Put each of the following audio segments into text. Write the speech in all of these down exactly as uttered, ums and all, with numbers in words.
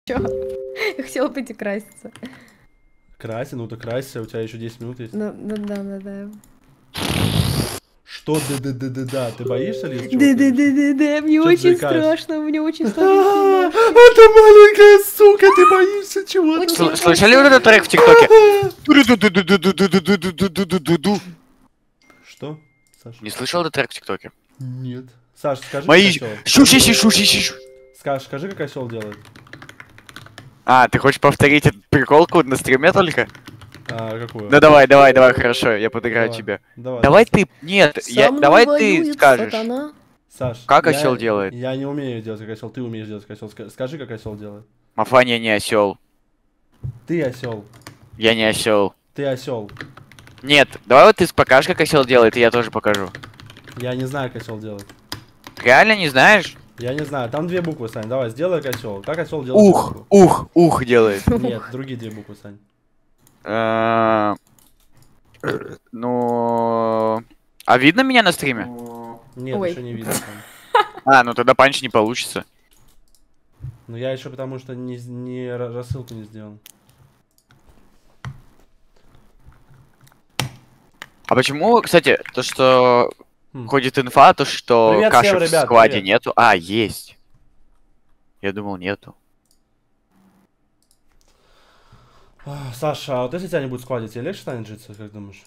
Чё? Я хотела пойти краситься. Красься, ну ты красься, у тебя еще десять минут есть. Ну, ну да, да, да. Что да-да-да-да-да? Ты боишься, Лиз? Да-да-да-да-да, мне Чё ты очень заикаешься? страшно, мне очень страшно. Это маленькая сука, ты боишься чего-то? Очень Слышали вот этот трек в ТикТоке? Что, Саша? Не слышал этот трек в ТикТоке? Нет. Саш, скажи, Мои... как осёл. Шуши шуши шуши. Скажи, скажи, как осел делает. А, ты хочешь повторить эту приколку на стриме только? А, какую? Ну давай, давай, давай, хорошо, я подыграю Давай, тебе. Давай, Давай ты... Нет, я... Со мной давай ты воюет скажешь. сатана. Саш, Как я- осел делает? Я не умею делать как осел, ты умеешь делать как осел. Ска- Скажи, как осел делает. Мафания не осел. Ты осел. Я не осел. Ты осел. Нет, давай вот ты покажешь, как осел делает, и я тоже покажу. Я не знаю, как осел делает. Реально не знаешь? Я не знаю. Там две буквы, Сань. Давай, сделай как осел. Как осел делает? Ух, букву? ух, ух делает. Нет, другие две буквы, Сань. Э, Ну... А видно меня на стриме? Нет, Ой. еще не видно. Сань. А, ну тогда панч не получится. Но я еще потому что не, не ра- рассылку не сделал. А почему, кстати, то, что Хм. ходит инфа, то, что Привет каши всем, в ребят, складе привет. нету? А, есть. Я думал, нету. А, Саша, а вот если тебя не будет в складе, тебе легче станет житься, как думаешь?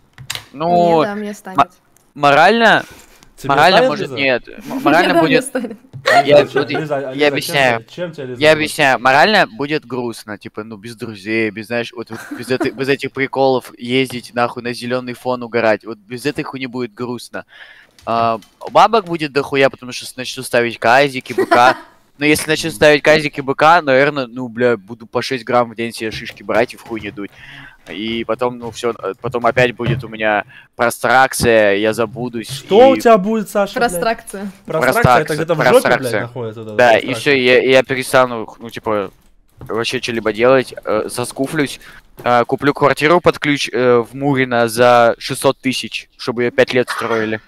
Ну, Мне, да, мне станет. морально, Тебе морально, станет, может, Лиза? нет. М- Мне, Морально да, мне будет... станет. Я, Лиза, вот чем- Лиза, а- я Лиза, чем объясняю. тебе- Чем тебе, Лиза, Я будет? объясняю, морально будет грустно, типа, ну, без друзей, без, знаешь, вот, вот без, этой- без этих приколов ездить нахуй на зеленый фон угорать, вот без этой хуйни будет грустно. А, бабок будет дохуя, потому что начну ставить казики, быка. Но если начну ставить казики, быка, наверное, ну, бля, буду по шесть грамм в день себе шишки брать и в хуй не дуть. И потом, ну, все, потом опять будет у меня простракция, я забудусь. Что и- у тебя будет, Саша? блядь? Простракция. Простракция, это Простракция, где-то в жопе, блядь, простракция. находится. вот эта Да, и простракция. все, я, я перестану, ну, типа, вообще что-либо делать, э, соскуфлюсь, э, куплю квартиру под ключ э, в Мурино за шестьсот тысяч, чтобы ее пять лет строили.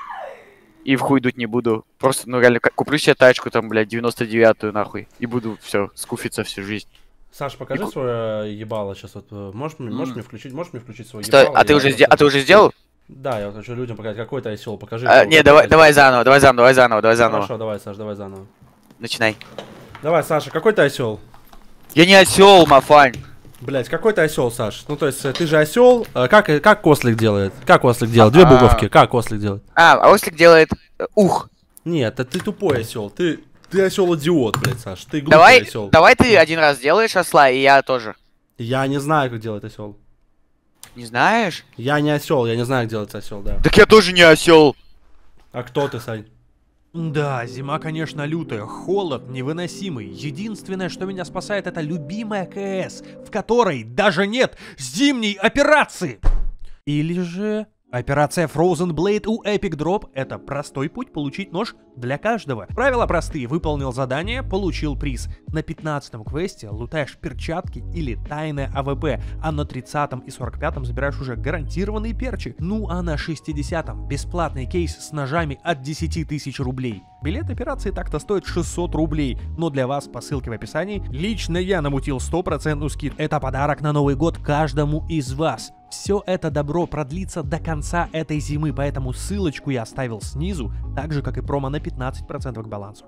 И в хуй дуть не буду. Просто, ну, реально, ка- куплю себе тачку, там, блядь, девяносто девятую, нахуй, и буду, все, скуфиться всю жизнь. Саш, покажи И ку- свое ебало сейчас. Вот, э, можешь, мне- можешь М. мне включить, можешь мне включить свое Стой, ебало? а ты Я уже, просто- сде- а ты уже сделал? Да, я вот хочу людям показать, какой ты осел, покажи. А, какой- не, какой давай, ты давай осел. заново, давай заново, давай заново, давай заново. Хорошо, давай, Саш, давай заново. Начинай. Давай, Саша, какой ты осел? Я не осел, Мафань. Блять, какой ты осел, Саш? Ну, то есть, э, ты же осел. Как, э, как ослик делает? Как ослик делает? Две А. буковки. Как ослик делает? А, а ослик делает э, ух. Нет, это ты тупой осел. Ты, ты осел-идиот, блядь, Саш. Ты глупый Давай, осел. давай ты один раз делаешь осла, и я тоже. Я не знаю, как делать осел. Не знаешь? Я не осел, я не знаю, как делать осел, да. Так я тоже не осел. А кто ты, Сань? Да, зима, конечно, лютая, холод невыносимый. Единственное, что меня спасает, это любимая КС, в которой даже нет зимней операции. Или же операция Frozen Blade у Epic Drop — это простой путь получить нож для каждого. Правила простые: выполнил задание, получил приз. На пятнадцатом квесте лутаешь перчатки или тайное АВП, а на тридцатом и сорок пятом забираешь уже гарантированные перчи. Ну а на шестидесятом бесплатный кейс с ножами от десяти тысяч рублей. Билет операции так-то стоит шестьсот рублей, но для вас по ссылке в описании лично я намутил стопроцентную скидку. Это подарок на Новый год каждому из вас. Все это добро продлится до конца этой зимы, поэтому ссылочку я оставил снизу, так же как и промо на пятнадцать процентов к балансу.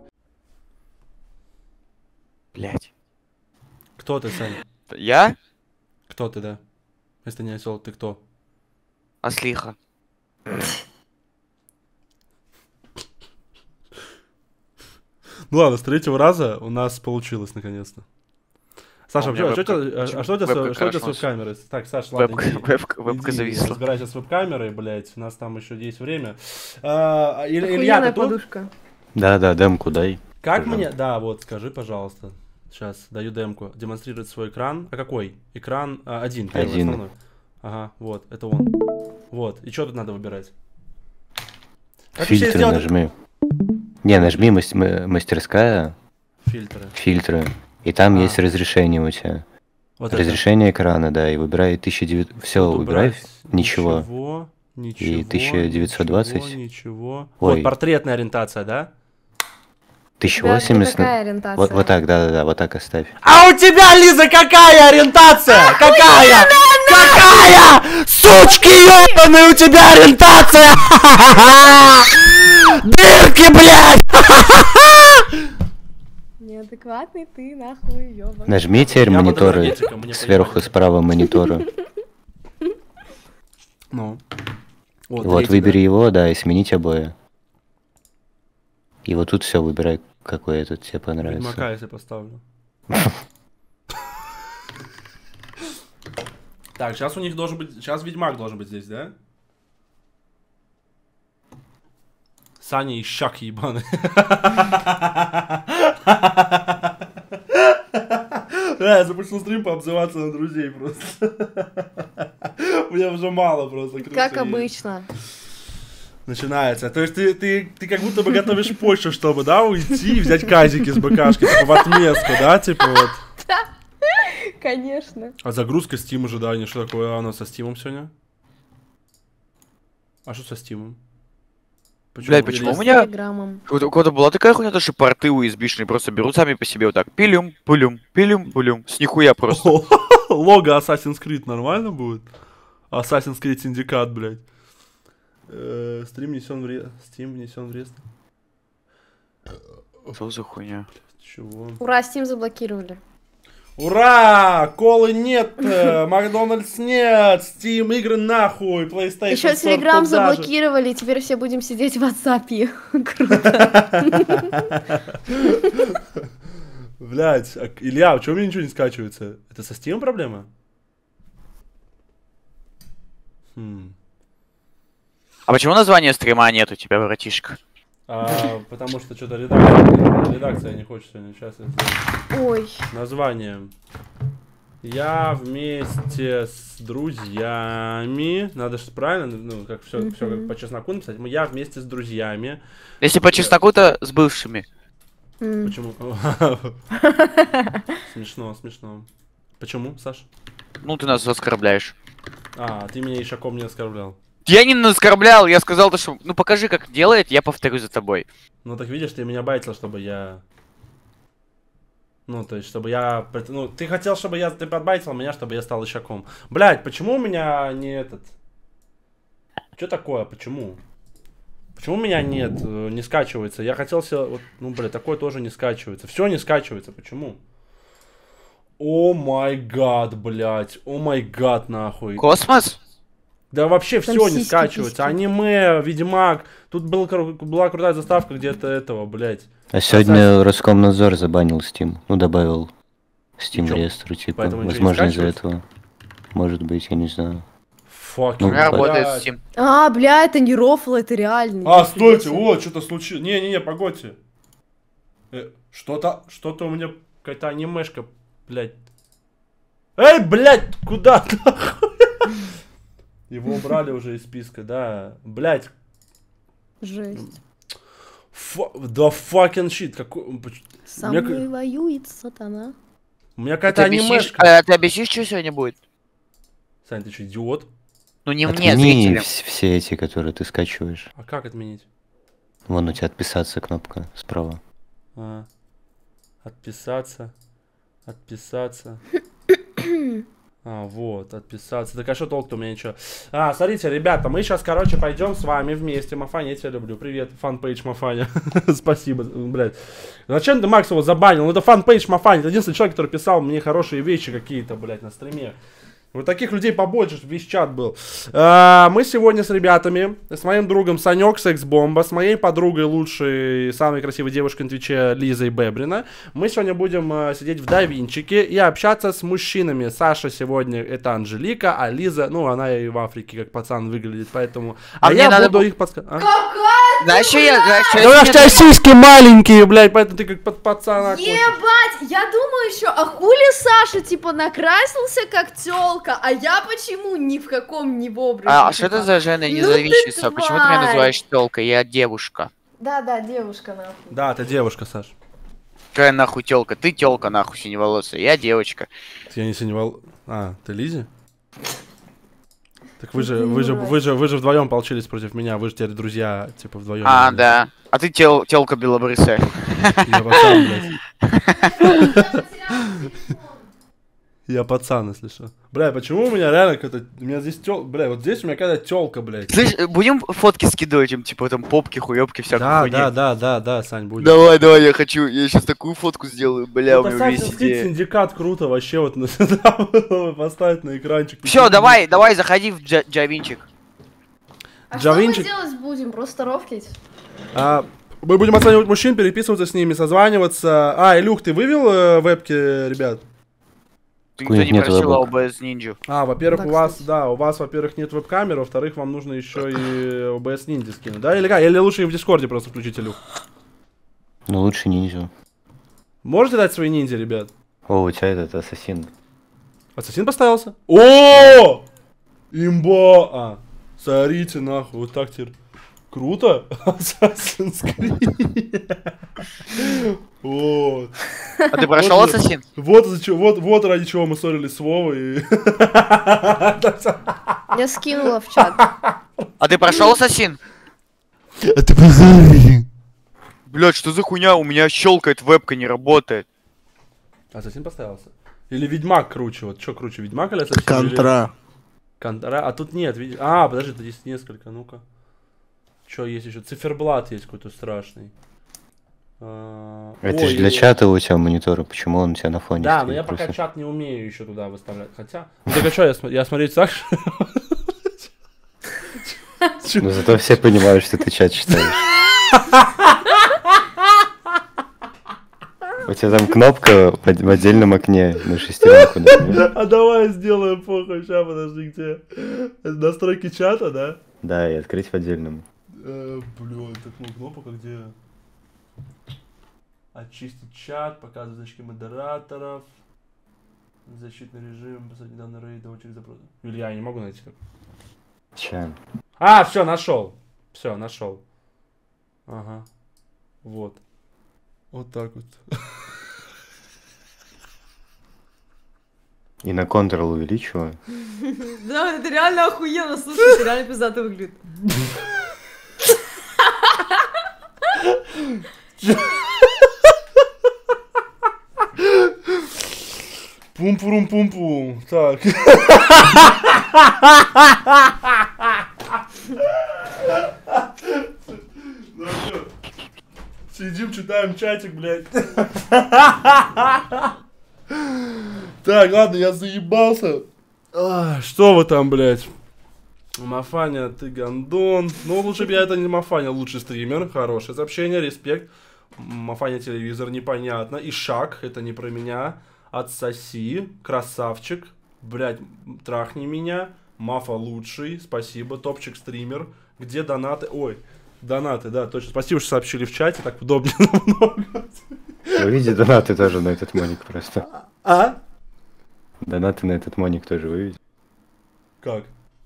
Блять. Кто ты, Сань? Я? Кто ты, да? Если не осел, ты кто? Ослиха. Ну ладно, с третьего раза у нас получилось наконец-то. Саша, А у меня а что, вебка- у тебя- а почему что у тебя с- вебка что у тебя с крашнулась? веб-камерой? Так, Саша, ладно, Вебка, иди. вебка, вебка Иди, зависла. разбирайся с веб-камерой, блядь, у нас там еще есть время. А, Иль- Илья, ты Охуенная тут? подушка. Да-да, демку дай. Как Пожалуйста. мне... Да, вот, скажи, пожалуйста. Сейчас, даю демку. Демонстрирует свой экран. А какой? Экран а, один, первый, Один. основной. Ага, вот, это он. Вот, и что тут надо выбирать? Как вообще Фильтры сделать- нажми. Не, нажми мас- м- мастерская, Фильтры. фильтры. И там А. есть разрешение у тебя. Вот это. Разрешение экрана, да, и выбирай тысяча девятьсот. Все, Вот выбирай. убрать. Ничего. Ничего, ничего, тысяча девятьсот двадцать. Ничего, ничего. Ой. Вот, портретная ориентация, да? тысяча Да, восемьдесят. какая ориентация? Вот, вот так, да-да-да, вот так оставь. А у тебя, Лиза, какая ориентация? Какая? Какая? Сучки ебаные, у тебя ориентация! Дырки, блядь! Неадекватный ты, нахуй, ёбан. Нажми теперь Я мониторы энергетика, мне сверху понимать. справа монитора. Ну. Вот, третий, выбери его, да, и сменить обои. И вот тут все выбирай, какой этот тебе да? понравится. Ведьмака, если поставлю. Так, сейчас у них должен быть... Сейчас Ведьмак должен быть здесь, да? Саня ищак ебаный. Да, я запустил стрим пообзываться на друзей просто. Мне уже мало просто. Как обычно. Начинается. То есть ты, ты, ты как будто бы готовишь почву, чтобы, да, уйти и взять казики с БКшки, типа в отместку, да, типа вот. Конечно. А загрузка Steam ожидания, что такое? Оно со Стимом сегодня? А что со Стимом? Блядь, почему Или- у меня... Телеграммом. У кого-то была такая хуйня, то что порты ю эс би-шные просто берут сами по себе вот так. Пилюм, пулюм, пилюм, пулюм. С нихуя просто. Лого Assassin's Creed нормально будет? Assassin's Creed Syndicate, блядь. Э, Стрим внесен в ре... Steam внесен в реестр. Что за хуйня? Чего? Ура, Steam заблокировали. Ура! Колы нет, э, Макдональдс нет, Steam игры нахуй, PlayStation Еще Store Телеграм тут даже. заблокировали, теперь все будем сидеть в WhatsApp. Круто. Блять, а, Илья, а чего у меня ничего не скачивается? Это со Steam проблема? Хм. А почему названия стрима нет у тебя, братишка? А, потому что что-то редакция, редакция не хочет сегодня. Сейчас я сделаю. Ой. Название. Я вместе с друзьями. Надо же правильно, ну, как все, Мгм. все как по чесноку написать. Я вместе с друзьями. Если по чесноку, то с бывшими. М. Почему? Смешно, смешно. Почему, Саш? Ну, ты нас оскорбляешь. А, ты меня Ишаком не оскорблял. Я не оскорблял, я сказал то, что... Ну, покажи, как делает, я повторю за тобой. Ну так видишь, ты меня байтил, чтобы я... Ну, то есть, чтобы я... прет- Ну, ты хотел, чтобы я... Ты подбайтил меня, чтобы я стал Ишаком. Блять, почему у меня не этот... Что такое? Почему? Почему у меня нет, э, не скачивается? Я хотел себе... Вот, ну, блядь, такое тоже не скачивается. Все не скачивается. Почему? О май гад, блядь. О май гад, нахуй. Космос? Да вообще Там все не сиськи, скачивается. письки. Аниме, Ведьмак. Тут был, кру- была крутая заставка где-то этого, блядь. А сегодня Роскомнадзор забанил Steam. Ну, добавил Steam чё? в реестр, типа. Поэтому ничего не Возможно, из-за скачивается? этого. Может быть, я не знаю. Фак. У Ну, меня блядь. работает Steam. А, бля, это не рофл, это реально. А, Нифига стойте, себе. вот, что-то случилось. Не-не-не, погодьте. Э, что-то, что-то у меня какая-то анимешка, блядь. Эй, блядь, куда нахуй? Его убрали уже из списка, да. Блядь. Жесть. Фа- Да fucking shit. Какой... У Со меня, мной ка- воюет сатана. у меня Ты какая-то объяснишь, анимешка. а ты объяснишь, что сегодня будет? Сань, ты что, идиот? Ну, не мне, Отмени зрителям. вс- все эти, которые ты скачиваешь. А как отменить? Вон у тебя отписаться кнопка справа. А, отписаться. Отписаться. А, вот, отписаться. Так а что толк-то у меня ничего? А, смотрите, ребята, мы сейчас, короче, пойдем с вами вместе. Мафаня, я тебя люблю. Привет, фан-пейдж Мафаня. Спасибо, блядь. Зачем ты Макс его забанил? Ну это фан-пейдж Мафаня. Это единственный человек, который писал мне хорошие вещи какие-то, блядь, на стриме. Вот таких людей побольше, чтобы весь чат был. А, мы сегодня с ребятами, с моим другом Санек, секс-бомба, с моей подругой лучшей, самой красивой девушкой на Твиче Лизой Бебрина. Мы сегодня будем а, сидеть в Давинчике и общаться с мужчинами. Саша сегодня это Анжелика, а Лиза, ну она и в Африке как пацан выглядит, поэтому... А, А мне я надо буду бу- их подсказать. Знаешь, что я... знаешь, что я Да у сегодня тебя думал? сиськи маленькие, блядь, поэтому ты как под пацана. хочешь. Ебать, я думаю еще, а хули Саша, типа, накрасился как тёлка, а я почему ни в каком не в образе? А, а что типа? это за Жена Ну ты независимая? Почему ты меня тварь! называешь телкой? Я девушка. Да-да, девушка, нахуй. Да, ты девушка, Саш. Какая нахуй телка? Ты телка нахуй синеволосая, я девочка. Я не синевал... А, ты Лизи? Так вы же, вы же, вы же, вы же вдвоем получились против меня, вы же теперь друзья, типа вдвоем. А, да. А ты тел, телка белобрысая. Я пацан, блядь. Я пацан, если что. Бля, почему у меня реально какая-то... У меня здесь тел... Бля, вот здесь у меня какая-то телка, блядь. Слышь, будем фотки скидывать им, типа там попки, хуёбки, всякой Да, хуйни? да, да, да, да, Сань, будем. Давай, давай, я хочу, я сейчас такую фотку сделаю, бля, Ну, у меня поставьте есть скид идея. синдикат, круто, вообще вот на сюда было поставить на экранчик. Все, давай, давай, заходи в джа- Джавинчик. А что мы Джавинчик. делать будем? Просто рофлить? А, мы будем оценивать мужчин, переписываться с ними, созваниваться. А, Илюх, ты вывел э, вебки, ребят? Ты У никто них не нет просил вебок. о бэ эс Ninja. А, во-первых, Да, у вас, кстати. да, у вас, во-первых, нет веб-камеры, во-вторых, вам нужно еще и о бэ эс Ninja скинуть, да? Или как? Или лучше в Дискорде просто включить, Илюх? Ну лучше ниндзю. Можете дать свои ниндзя, ребят? О, у тебя этот ассасин. Ассасин поставился? О! Имба! А, смотрите, нахуй, вот так теперь. Круто? Assassin's Creed. Вот. А ты прошел Вот, Ассасин? Вот, из-за чего- вот, вот ради чего мы ссорились с Вовой. Я скинула в чат. А ты прошел Ассасин? А ты позови. Блять, что за хуйня? У меня щелкает, вебка не работает. Ассасин поставился. Или Ведьмак круче, вот что круче, Ведьмак или Ассасин? Контра. Контра, а тут нет, видишь? А, подожди, тут есть несколько, ну-ка. Что есть еще? Циферблат есть какой-то страшный. А, Это ой, же для и- чата у тебя монитора, почему он у тебя на фоне Да, но стоит я пока просто? чат не умею еще туда выставлять. Хотя. Ну так а что, я, см- я смотреть так? что- Но зато все понимают, что ты чат читаешь. У тебя там кнопка в от- в отдельном окне на шестеренку, да? А давай сделаем похуй, сейчас, подожди, где? Это настройки чата, да? Да, и открыть в отдельном. Э, Блин, так ну кнопка где? Очистить чат, показывать значки модераторов. Защитный режим, посадить данный рейд, очередь запроса. Илья, я не могу найти как. Ча. А, все, нашел. Все, нашел. Ага. Вот. Вот так вот. И на Ctrl увеличиваю. Да, это реально охуенно, слушай, это реально пиздато выглядит. Пум-пум-пум-пум. Так. Ну что, сидим, читаем чатик, блядь. Так, ладно, я заебался. А, что вы там, блядь? Мафаня, ты гандон. Ну, лучше бы я это не Мафаня, лучший стример. Хорошее сообщение, респект. Мафаня телевизор, непонятно. Ишак, это не про меня. Отсоси, красавчик. Блядь, трахни меня. Мафа лучший, спасибо. Топчик стример. Где донаты? Ой, донаты, да, точно. Спасибо, что сообщили в чате, так удобнее намного. Выведи донаты тоже на этот моник просто. А? Донаты на этот моник тоже выведи. Как?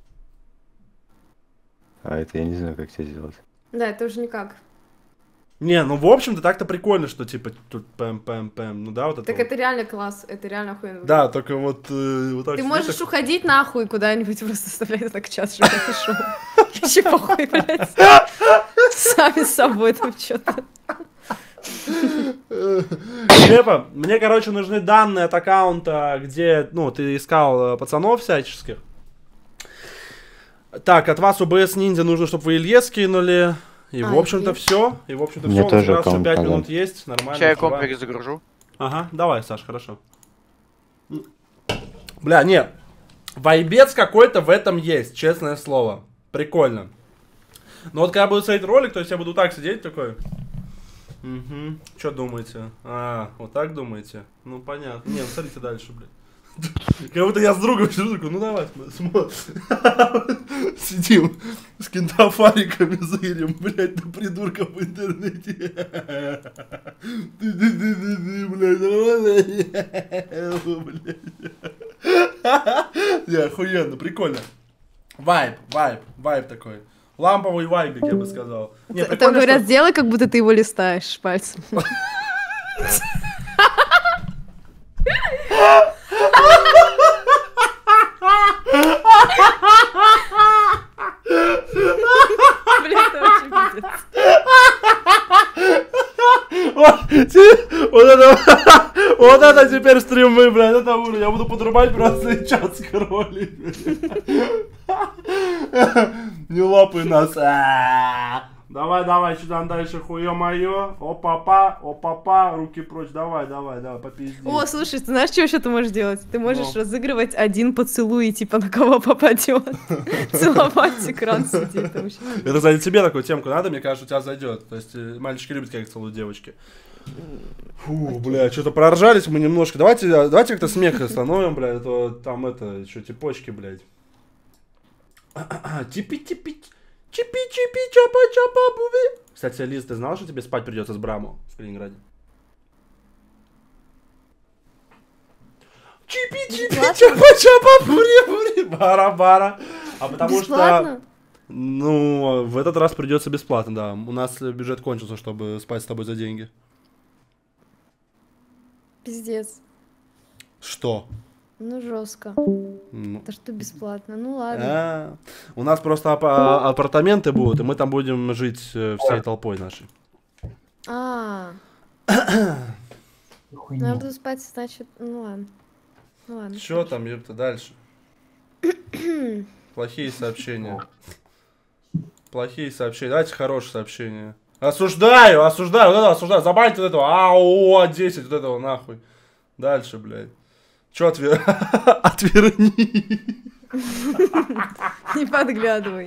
А это я не знаю, как тебе сделать. Да, это уже никак. Не, ну в общем-то так-то прикольно, что типа тут пэм-пэм-пэм. Ну да, вот это Так вот. это реально класс, это реально охуенно. Да, только вот, э, вот так Ты сидишь, можешь так- уходить нахуй куда-нибудь, просто оставлять так чат, чтобы я пошел. Вообще похуй, блядь. Сами с собой там что-то. Шепа, мне, короче, нужны данные от аккаунта, где, ну, ты искал э, пацанов всяческих. Так, от вас у бэ эс Ninja нужно, чтобы вы Илье скинули. И, в А, общем-то, Илье. все. И, в общем-то, У меня все. У нас тоже как раз еще аккаунт пять надо. минут есть. Нормально. Сейчас я успеваем. комп перезагружу. Ага, давай, Саш, хорошо. Бля, не. Вайбец какой-то в этом есть, честное слово. Прикольно. Но вот когда буду смотреть ролик, то есть я буду так сидеть такой. Угу. Что думаете? А, вот так думаете? Ну, понятно. Не, ну смотрите дальше, блядь. Как будто я с другом сижу, такой, ну давай, смотри. Сидим с кентафариками, зырим, блядь, на придурков в интернете. Блядь. Не, охуенно, прикольно. Вайб, вайб, вайб такой. Ламповый вайбик, я бы сказал. Не, Там прикольно, говорят, что- сделай, как будто ты его листаешь пальцем. блядь, это уровень. Я буду подрубать просто и чат скроллить. Не лапай нас. Давай, давай, что там дальше, хуё-моё. О-папа, о-папа, руки прочь. Давай, давай, давай, попизди. О, слушай, ты знаешь, что еще ты можешь делать? Ты можешь Ну. разыгрывать один поцелуй, и типа на кого попадет. Целовать экран сидит вообще. Это, кстати, тебе такую темку надо, мне кажется, у тебя зайдет. То есть э, мальчики любят, как целуют девочки. Фу, бля, что-то проржались мы немножко. Давайте, давайте как-то смех остановим, бля, а то там это, еще типочки, блядь. Типи-типи, чипи-чипи, чапа-чапа, буби. Кстати, Лиз, ты знал, что тебе спать придется с Браму в Калининграде? Чипи-чипи, чапа-чапа, бури-бури, бара-бара. А потому Бесплатно? что... Ну, в этот раз придется бесплатно, да. У нас бюджет кончился, чтобы спать с тобой за деньги. Пиздец. Что? Ну, жестко. Ну, Это что бесплатно? Ну ладно. а, у нас просто ап- а- апартаменты будут, и мы там будем жить э, всей толпой нашей. А, ну я буду спать, значит, ну ладно. Ну ладно. Что там, ёпта, дальше? Плохие сообщения. Плохие сообщения. Давайте хорошие сообщения. Осуждаю, осуждаю, вот это осуждаю. Забаньте вот этого. АО десять, вот этого нахуй. Дальше, блядь. Чё отвер... отверни? Не подглядывай.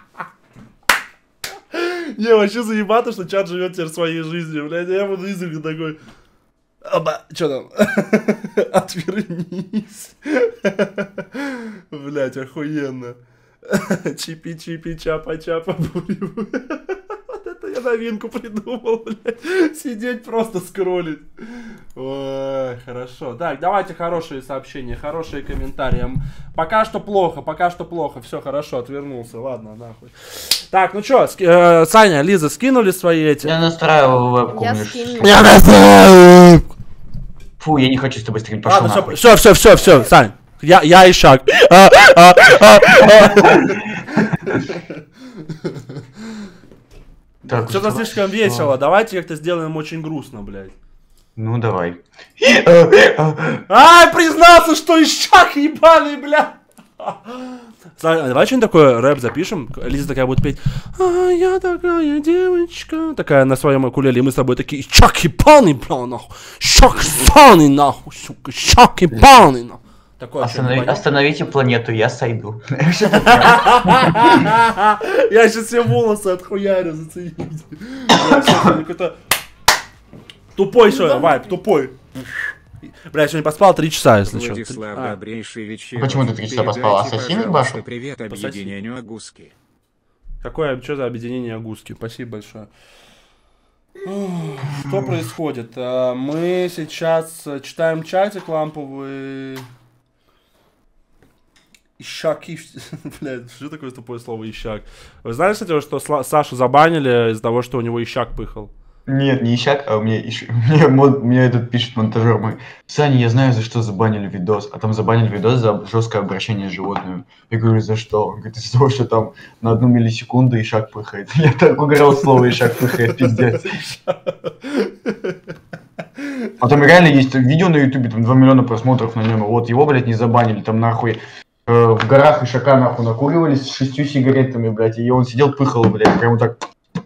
Не, вообще заебато, что чат живет теперь своей жизнью, блядь. Я буду изредка такой... Оба, чё там? Отвернись. Блядь, охуенно. Чипи-чипи, чапа-чапа, бури-бури. Вот это я новинку придумал, блядь. Сидеть просто скроллить. Ой, хорошо. Так, давайте хорошие сообщения, хорошие комментарии. Пока что плохо, пока что плохо. Все хорошо, отвернулся. Ладно, нахуй. Так, ну чё, ски- э, Саня, Лиза, скинули свои эти? Я настраивал вебку. Я мне скину. Я настраиваю. Фу, я не хочу с тобой стрим, пошел Ладно, нахуй. все, все, все, все, Сань. Я, я Ишак. А, а, а, а. Так, Что-то устал- слишком весело. Давайте как-то сделаем очень грустно, блядь. Ну давай. Ай, признался, что Ишак ебаный, блядь. Сань, давай что-нибудь такое рэп запишем. Лиза такая будет петь. А я такая девочка. Такая на своем укулеле. И мы с тобой такие. Ишак ебаный, бля, нахуй. Ишак ебаный, нахуй, сука. Ишак ебаный, нахуй. Такое Останови- что-нибудь. Остановите планету, я сойду. Я сейчас все волосы отхуярю, зацените. Бля, всё, какой-то тупой что, вайп, тупой. Бля, я сегодня поспал три часа, если что. Владислав, А, добрейший вечер. Почему ты три часа поспал? Ассасин башил? Привет Пососи. объединению Агуски. Какое, что за объединение Агуски? Спасибо большое. Ух, что происходит? А, Мы сейчас э, читаем чатик ламповый. Ищаки. Блядь, что такое тупое слово ищак? Вы знаете, кстати, что Сла- Сашу забанили из-за того, что у него ищак пыхал? Нет, не ищак, а у меня, ищ... мне, мон- мне этот пишет монтажер мой. Саня, я знаю, за что забанили видос. А там забанили видос за жесткое обращение с животными. Я говорю, за что? Он говорит, из-за того, что там на одну миллисекунду ишак пыхает. Я так угорал слово ишак пыхает, пиздец. А там реально есть видео на ютубе, там два миллиона просмотров на нем. Вот его, блядь, не забанили, там нахуй э, в горах ишака нахуй накуривались с шестью сигаретами, блядь, и он сидел пыхал, блядь, прям вот так.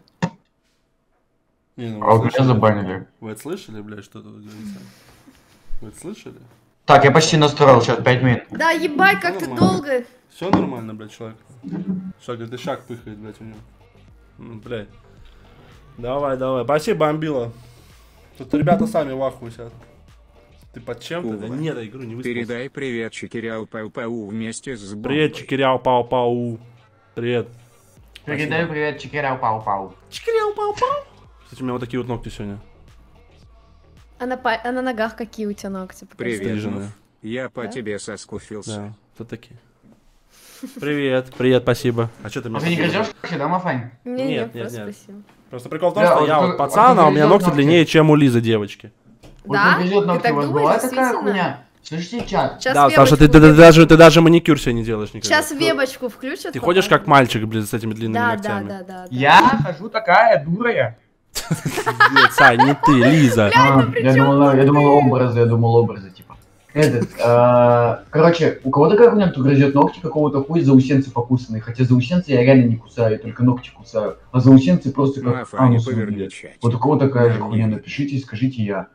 Не, ну, А вы вот меня слышали? забанили. Вы это слышали, блядь, что тут говорится? Вы это слышали? Так, я почти настроил, сейчас пять минут. Да, ебать, как ты Нормально. долго. Все нормально, блядь, человек. Что, говорит, ишак пыхает, блядь, у него. М, Блядь. Давай, давай. Спасибо, бомбила. Тут ребята сами в ахуе сидят. Ты под чем-то? Да Ува. нет, я игру не выспался. Передай привет Чикиряу Пау Пау вместе с бомбой. Привет, Чикиряу Пау Пау. Привет. Передаю привет Чикеряу Пау-Пау. Чикиряу Пау Пау. Кстати, у меня вот такие вот ногти сегодня. А на, па- а на ногах какие у тебя ногти? Покажи. Привет, Стриженные. Нуф. Я по Да? тебе соскучился. Да, вот такие. Привет, привет, спасибо. А что ты мне А ты не показываешь? грызешь вообще, да, Мафань? Не, Нет, не, нет, просто нет. спросила. Просто прикол в том, Да, что вот я ты- вот пацан, вот ты а у меня грызёшь ногти ногти. длиннее, чем у Лизы девочки. Да? Вот грызет Ты ногти, так вот думаешь, бывает такая действительно? хуйня. Слышите, чат? Сейчас Да, вебочку Саша, ты, ты- ты включат. даже, ты даже маникюр себе не делаешь никогда. Сейчас вебочку включат. Ты ходишь как мальчик, блин, с этими длинными Да, да, ногтями. да, да. да. Я хожу такая дурая. Нет, Сань, не ты, Лиза. А, я думал, я думал образы, я думал образы, типа. Этот, а, короче, у кого-то как у меня кто грызет ногти, какого-то хуй заусенцы покусанные. Хотя заусенцы я реально не кусаю, только ногти кусаю. А заусенцы просто как Мафа, не анус поверни выглядят. чать. Вот у кого такая же Да, хуйня, нет. напишите и скажите я.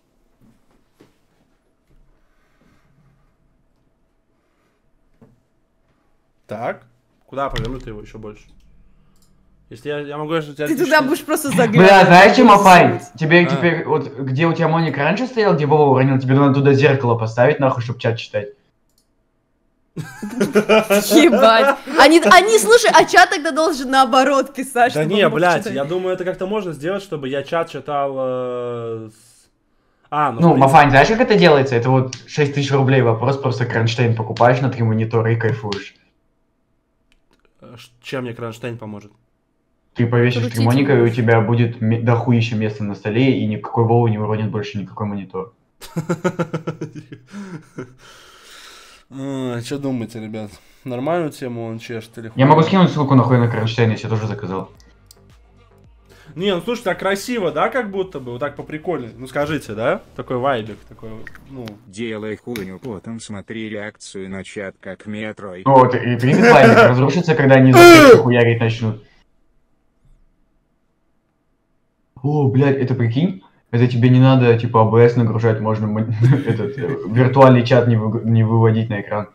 Так, куда повернуть его еще больше? Если я, я могу, что у тебя... Ты отлично- туда будешь просто заглядывать. Бля, знаешь, чем Афай? Тебе А. теперь, вот где у тебя моник раньше стоял, где Вова уронил, тебе надо туда зеркало поставить, нахуй, чтобы чат читать. Ебать. Они, они, слушай, а чат тогда должен наоборот писать, Да чтобы не, он мог блядь, читать. я думаю, это как-то можно сделать, чтобы я чат читал... э, с- А, ну, в Ну, принципе, Мафань, знаешь, как это делается? Это вот шесть тысяч рублей вопрос, просто кронштейн покупаешь на три монитора и кайфуешь. э, ш- чем мне Кронштейн поможет? Ты повесишь Крутить три моника, и у можешь. тебя будет ме- дохуище места на столе, и никакой Вова не уронит больше никакой монитор. Что думаете, ребят? Нормальную тему он чешет или Я могу хуйню? скинуть ссылку нахуй на кронштейн, если я тоже заказал. Не, ну слушай, так красиво, да, как будто бы, вот так по приколе. Ну скажите, да? Такой вайбик, такой, ну... Делай хуйню, потом смотри реакцию на чат как метро. Ну вот, и принцип лайник разрушится, когда они за хуярить начнут. О, блядь, это прикинь? Это тебе не надо, типа, эй би эс нагружать, можно мон- этот э, виртуальный чат не, вы- не выводить на экран.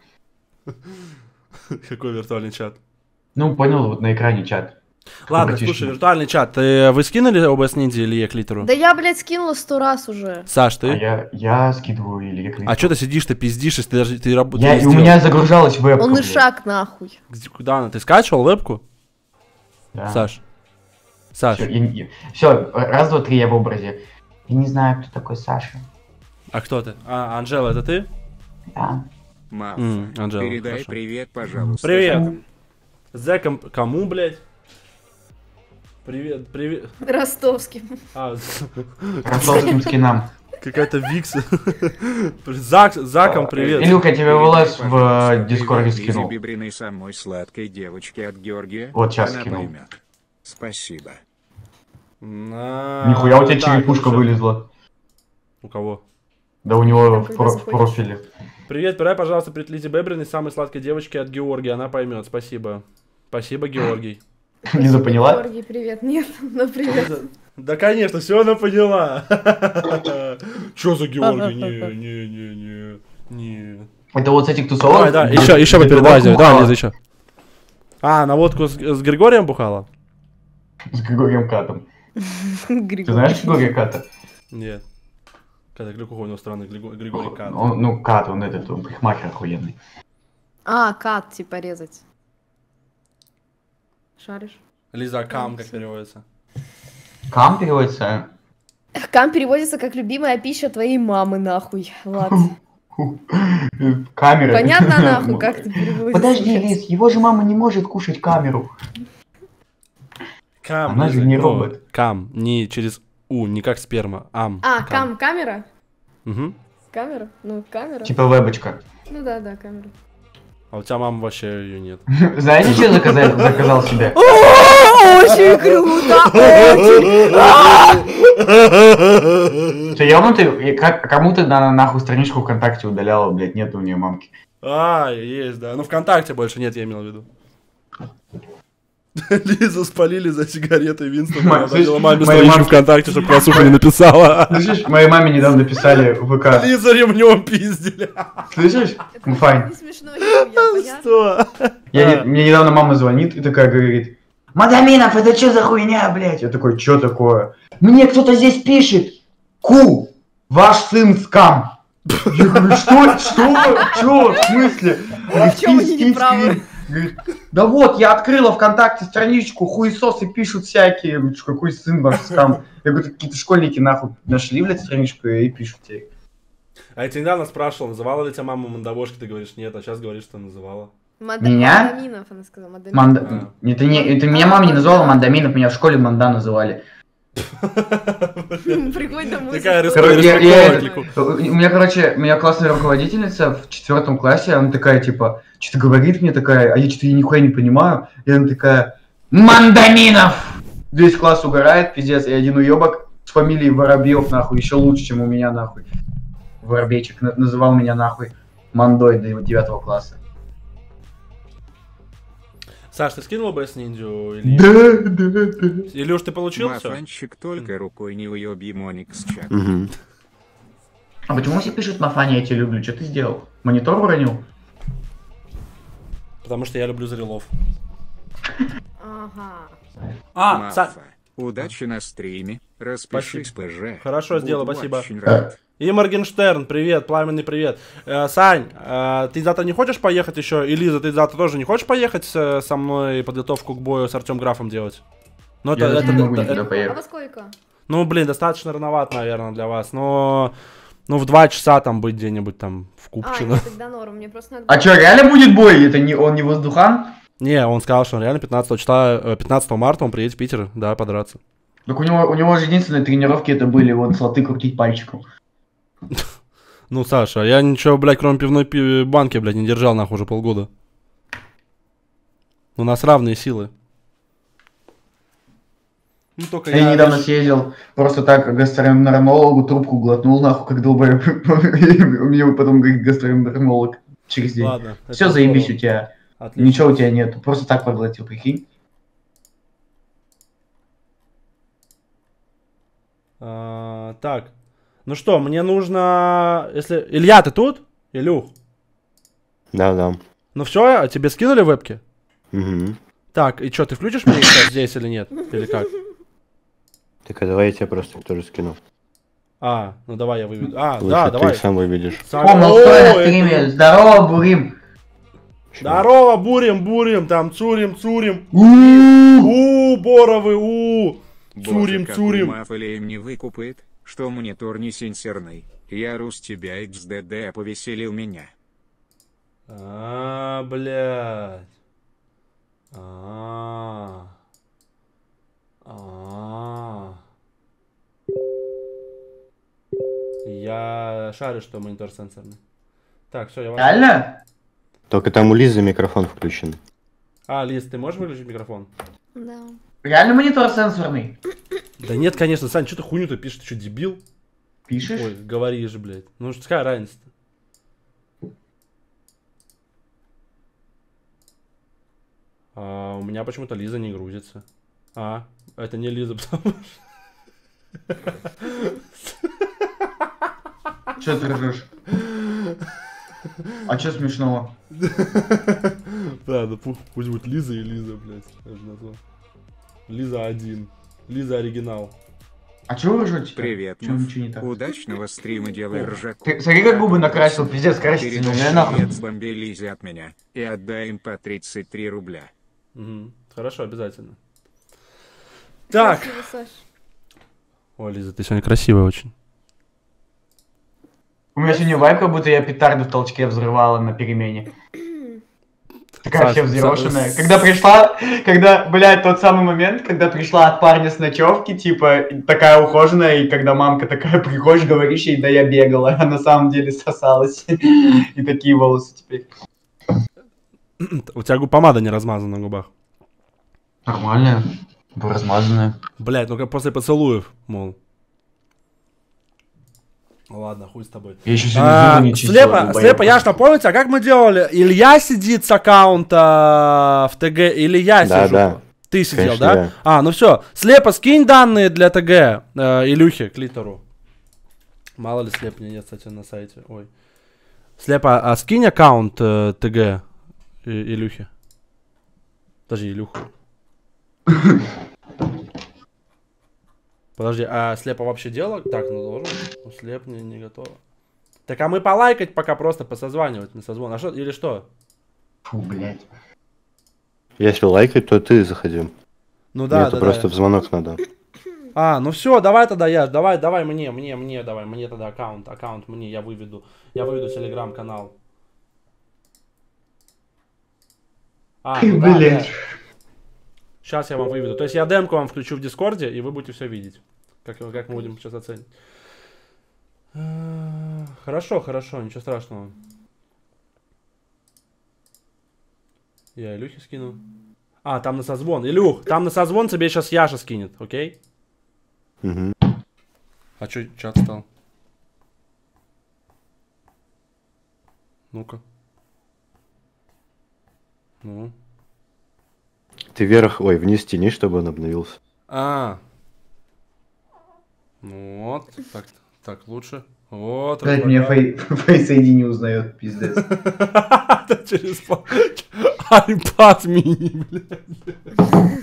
Какой виртуальный чат? Ну, понял, вот на экране чат. Ладно, Братишка. слушай, виртуальный чат, ты, вы скинули о би эс Ninja или Еклитеру? Да я, блядь, скинула сто раз уже. Саш, А ты? я, я скидываю или я А что ты сидишь, ты пиздишь, если ты даже ты Я, работаешь? и у меня загружалась вебка. Он и блядь. шаг нахуй. Куда она? Ты скачивал вебку? Да. Саш. Саш. Все, раз, два, три, я в образе. Я не знаю, кто такой Саша. А кто ты? А, Анжела, это ты? Да. Мафа, М, Анжела, передай хорошо. привет, пожалуйста. Привет. Зэком кому, блядь? Привет, привет. Ростовский. А, Ростовским скинам. какая-то Викс. Зак, Заком привет. Илюха, я тебе в Передай, ЛС в пожалуйста, э, Дискорде привет Лизе скинул. Бибриной самой сладкой девочке от Георгия. Вот щас Она скинул. поймет. Спасибо. На- Нихуя у тебя Так, черепушка ну, вылезла. У кого? Да у него Там, в, когда про- в заходишь. Привет, профиле. передай, пожалуйста, привет Лизе Бебриной, самой сладкой девочке от Георгия, она поймет, спасибо. Спасибо, Георгий. Лиза поняла? Георгий, привет. Нет, ну привет. Да, конечно, все она поняла. Что за Георгий? Не, не, не, не, не. Это вот с этих тусовок? Давай, да, где- еще, еще где попередай, водку давай, бухала. Лиза, еще. А, на водку с, с Григорием бухала? С Григорием Катом. Ты Григорий. знаешь Григория Ката? Нет. Когда Глюкухой у него странный Григо- Григорий Кат. Он, ну, Кат, он этот, он парикмахер охуенный. А, кат, типа резать. Шаришь? Лиза Кам, как переводится. Кам переводится? Кам переводится как любимая пища твоей мамы, нахуй. Ладно. Камера. Понятно, нахуй, как это переводится? Подожди, Лиз, его же мама не может кушать камеру. Кам, Она же Лиза, не ну, робот. Кам, не через У, не как сперма. Ам. А, кам, камера? Мгм. Камера? Ну, камера. Типа вебочка. Ну да, да, камера. А у тебя мамы вообще ее нет. Знаете, что я заказал, заказал себе? Очень круто! Очень! Ты ёбнутый? Как, кому ты на, нахуй страничку ВКонтакте удаляла, блядь, нет у нее мамки. А, есть, да. Ну ВКонтакте больше нет, я имел в виду. Лизу спалили за сигареты Винстон. Ма- Она слышь, дала маме моей страничку мам- ВКонтакте, чтобы классуха не написала. Слышишь, моей маме недавно писали в ВК. Лиза ремнем пиздили. Слышишь? Ну, файн. Не смешно, я понятно? Что? Я, А. не- мне недавно мама звонит и такая говорит: Мадаминов, это что за хуйня, блядь? Я такой, что такое? Мне кто-то здесь пишет: Ку, ваш сын скам. Я говорю, что? Что? Что? В смысле? Говорит, В чём «Скинь, они скинь, неправы?» скинь». Говорит, да вот, я открыла ВКонтакте страничку, хуесосы пишут всякие. Я говорю, «Что, какой сын ваш скам? Я говорю, какие-то школьники нахуй нашли, блядь, страничку и пишут тебе. А я тебя недавно спрашивал, называла ли тебя мама Мандавошки, ты говоришь нет, а сейчас говоришь, что называла. Мада- Меня? Мадаминов, она сказала. Мадаминов. Манда... А. Это, не... это меня мама не называла Мандаминов, меня в школе Манда называли. Приходь домой. Такая со Короче, школы. я- я- респектовая. У меня, короче, у меня классная руководительница в четвертом классе, она такая, типа, что-то говорит мне такая, а я что-то нихуя не понимаю, и она такая, Мандаминов! Весь класс угорает, пиздец, и один уебок с фамилией Воробьев, нахуй, еще лучше, чем у меня, нахуй. Воробейчик на- называл меня нахуй мандой до девятого класса. Саш, ты скинул бы с ниндзю или... Да, да, да. Или уж ты получил все? Мафанчик только рукой не уёби Моникс чат. Угу. А почему все пишут Мафаня, я тебя люблю? Что ты сделал? Монитор уронил? Потому что я люблю зрелов. Ага. А, Са... Мафа, удачи на стриме, распишись ПЖ. Хорошо Буду сделал, спасибо. очень рад. И Моргенштерн, привет, пламенный привет. Э, Сань, э, ты завтра не хочешь поехать еще? И Лиза, ты завтра тоже не хочешь поехать с- со мной подготовку к бою с Артем Графом делать? Ну, это, Я это- не могу это- никуда это- А поехать. во сколько? ну, блин, достаточно рановато, наверное, для вас. Но, ну, в два часа там быть где-нибудь там в А, Купчино. нет, тогда норм, мне просто надо... А чё, реально будет бой? Это не он не воздухан? Не, он сказал, что он реально пятнадцатого числа, э, пятнадцатого марта он приедет в Питер, да, подраться. Так у него, у него же единственные тренировки это были вот слоты крутить пальчиком. Ну, Саша, я ничего, блядь, кроме пивной пи- банки, блядь, не держал, нахуй, уже полгода. У нас равные силы. Ну, только Я недавно съездил просто так к гастроэнтерологу, трубку глотнул нахуй, как долбоеб. У меня потом говорит гастроэнтеролог через день. Ладно. это Все заебись здорово. у тебя. Отлично. Ничего у тебя нет. Просто так проглотил, прикинь. А, так. Ну что, мне нужно... Если... Илья, ты тут? Илюх? Да, да. Ну все, а тебе скинули вебки? Угу. Так, и что, ты включишь мне их сейчас здесь или нет? Или как? Так, а давай я тебе просто тоже скину. А, ну давай я выведу. А, Лучше да, ты давай. их сам выведешь. Сам- О, молодой на это- стриме. Здорово, Бурим. Здорово, бурим, бурим, там цурим, цурим. У-у-у. У, боровы, у. Боже, Цурим, как цурим. Маф Илеем не выкупает, что монитор не сенсорный. Я рус тебя икс дэ дэ повеселил меня. А, блядь. А. А. Я шарю, что монитор сенсорный. Так, все, я вас... Реально? Только там у Лизы микрофон включен. А, Лиз, ты можешь выключить микрофон? Да. Реально монитор сенсорный? Да нет, конечно, Сань, что ты хуйню-то пишешь, ты что, дебил? Пишешь? Ой, говоришь, блядь. Ну, что, какая разница-то? А, у меня почему-то Лиза не грузится. А, это не Лиза, потому что... Че ты ржешь? А че смешного? Да, да пусть, пусть будет Лиза и Лиза, блядь. я же назвал. Лиза один. Лиза оригинал. А че вы ржете? Привет, Чё Маф. ничего не так? Удачного стрима делай ржаку. Ты смотри, как губы накрасил, пиздец, красится, ну Передай я нахуй. привет с Бомбе Лизе от меня. И отдай им по тридцать три рубля. Угу. Хорошо, обязательно. Так. Спасибо, Саш. Ой, Лиза, ты сегодня красивая очень. У меня сегодня вайп, как будто я петарду в толчке взрывала на перемене. Такая Саш, вся взъерошенная. Саш, Когда пришла, когда, блядь, тот самый момент, когда пришла от парня с ночевки, типа, такая ухоженная, и когда мамка такая, приходишь, говоришь ей, да я бегала, а на самом деле сосалась. И такие волосы теперь. У тебя гу- помада не размазана на губах. Нормально, размазанная. Блядь, ну как после поцелуев, мол. Ладно, хуй с тобой. Я еще А, сегодня не чистила, слепо, долбоёб. слепо, я ж напомните, а как мы делали? Илья сидит с аккаунта в ТГ, или я Да, сижу? да. Ты сидел, Конечно, да? я. А, ну все. Слепо, скинь данные для ТГ э, Илюхе, клитору. Мало ли слеп нет, кстати, на сайте. Ой. Слепо, а скинь аккаунт э, ТГ и, Илюхе. Подожди, Илюху. Подожди, а слепо вообще дело? Так, ну должен. Ну, слеп не, не готово. Так, а мы полайкать пока просто посозванивать на созвон. А что, или что? Фу, блядь. Если лайкать, то ты заходи. Ну да, Это да, просто да. в звонок надо. А, ну все, давай тогда я, давай, давай мне, мне, мне, давай, мне тогда аккаунт, аккаунт мне, я выведу, я выведу телеграм-канал. А, ну да, Блин. да. Сейчас я вам выведу. То есть я демку вам включу в Дискорде, и вы будете все видеть. Как, как мы будем сейчас оценить. А, Хорошо, хорошо, ничего страшного. Я Илюхе скину. А, там на созвон. Илюх, там на созвон тебе сейчас Яша скинет, окей? Угу. А чё чат стал? Ну-ка. Ну. Ты вверх, ой, вниз тяни, чтобы он обновился. А. Ну вот. Так, так лучше. Вот. Блять, меня Face ай ди не узнает, пиздец. Это через iPad mini, блядь.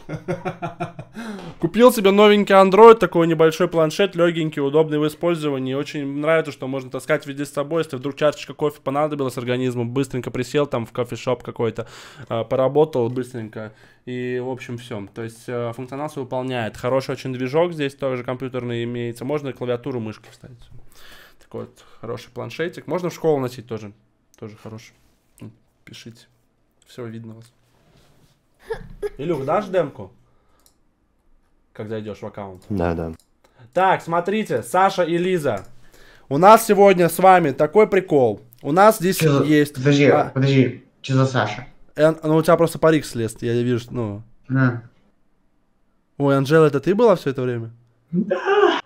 Купил себе новенький Android, такой небольшой планшет, легенький, удобный в использовании. Очень нравится, что можно таскать везде с собой. Если вдруг чашечка кофе понадобилась организму, быстренько присел там в кофешоп какой-то, поработал быстренько. И, в общем, все. То есть функционал все выполняет. Хороший очень движок здесь тоже компьютерный имеется. Можно клавиатуру, мышки вставить. Такой вот хороший планшетик. Можно в школу носить тоже. Тоже хороший. Пишите. Все, видно вас. Илюх, дашь демку? Когда идешь в аккаунт. Да, да. Так, смотрите, Саша и Лиза. У нас сегодня с вами такой прикол. У нас здесь Чё, есть... Подожди, а, подожди, что за Саша? э, ну, у тебя просто парик слез, я вижу, ну... На. Ой, Анжела, это ты была все это время? Да.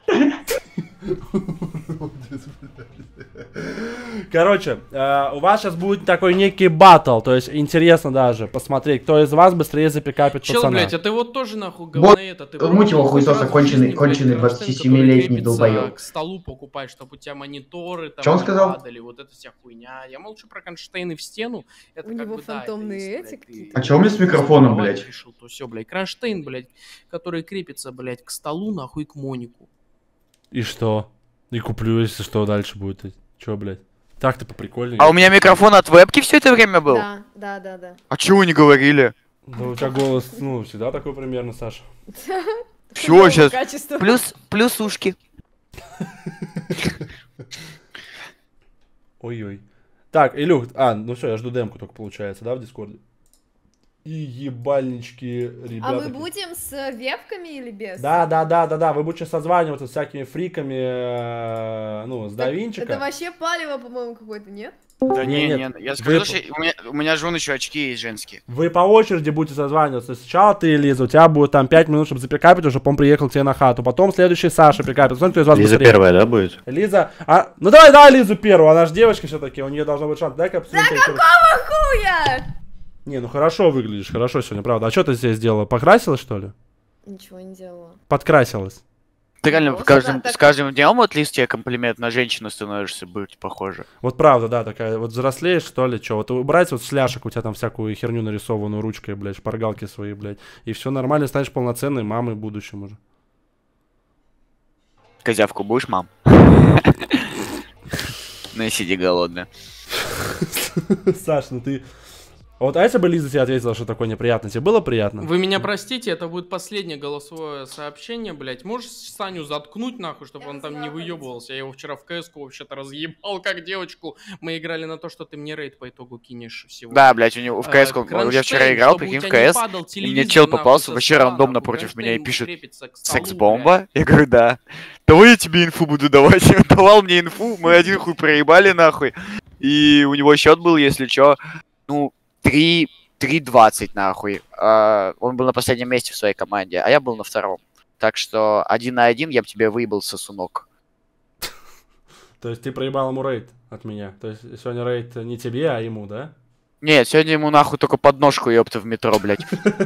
Короче, э, у вас сейчас будет такой некий баттл, то есть интересно даже посмотреть, кто из вас быстрее запикапит Чел, пацана. блядь, а ты вот тоже нахуй говноед, а ты... Муть его хуесос, раз в конченый- жизни, блядь, конченый кронштейн, двадцатисемилетний который крепится долбоёб. к столу покупать, чтобы у тебя мониторы там Чё он не сказал? падали, вот эта вся хуйня. Я молчу про кронштейны в стену. Это У как него бы, да, это фантомные если, эти блядь, какие-то. А чё у меня с микрофоном, давай блядь? решил, то все, блядь. Кронштейн, блядь, который крепится, блядь, к столу, нахуй, к монику. И что? И куплю, если что дальше будет. Чё, блядь? Так-то поприкольнее. А у меня микрофон от вебки все это время был? Да, да, да, да. А чего вы не говорили? Да у тебя голос, ну, всегда такой примерно, Саша. Все, сейчас. Качество. Плюс, плюс ушки. Ой-ой. Так, Илюх, а, ну все, я жду демку только получается, да, в Дискорде? И ебальнички, ребята. А мы будем с вебками или без? Да, да, да, да, да, вы будете созваниваться с всякими фриками, э, ну, с Так Давинчика. Это вообще палево, по-моему, какое-то, нет? Да Не, не, нет. не, я Вы- скажу, что у меня, у меня же вон еще очки есть женские. Вы по очереди будете созваниваться. Сначала ты, Лиза, у тебя будет там пять минут, чтобы запикапить, уже, по-моему, приехал к тебе на хату. Потом следующий Саша прикапит. Смотри, кто из вас Лиза быстрее. первая, да, будет? Лиза, а... ну давай, давай Лизу первую, она же девочка все-таки, у нее должна быть шанс. Дай-ка посмотрим. Хуя! Не, ну хорошо выглядишь, хорошо сегодня, правда. А что ты здесь сделала? Покрасилась, что ли? Ничего не делала. Подкрасилась. Ты реально Ну, с каждым, так- с каждым днем вот лист тебе комплимент на женщину становишься, быть похоже. Вот правда, да, такая, вот взрослеешь, что ли, что, вот убрать вот с ляшек у тебя там всякую херню нарисованную ручкой, блядь, шпаргалки свои, блядь, и все нормально, станешь полноценной мамой в будущем уже. Козявку будешь, мам? Ну и сиди голодная. Саш, ну ты... Вот, а если бы Лиза тебе ответила, что такое неприятно, тебе было приятно? Вы меня простите, это будет последнее голосовое сообщение, блядь. Можешь Саню заткнуть, нахуй, чтобы он там не выебывался? Я его вчера в КС-ку вообще-то разъебал, как девочку. Мы играли на то, что ты мне рейд по итогу кинешь всего. Да, блядь, у него в Э, КС, я кронштейн, вчера играл, чтобы у прикинь, в тебя не КС, падал и мне телевизор, чел нахуй, попался со вообще стола, рандомно нахуй. против меня и Кронштейн пишет: крепится к столу, секс-бомба? Я говорю, да. Давай я тебе инфу буду давать. Он давал мне инфу, мы один хуй проебали нахуй. И у него счет был, если чё, ну, три двадцать нахуй. А, он был на последнем месте в своей команде, а я был на втором. Так что один на один я бы тебе выебал, сосунок. То есть ты проебал ему рейд от меня? То есть сегодня рейд не тебе, а ему, да? Нет, сегодня ему нахуй только подножку, ёпта, в метро, блядь.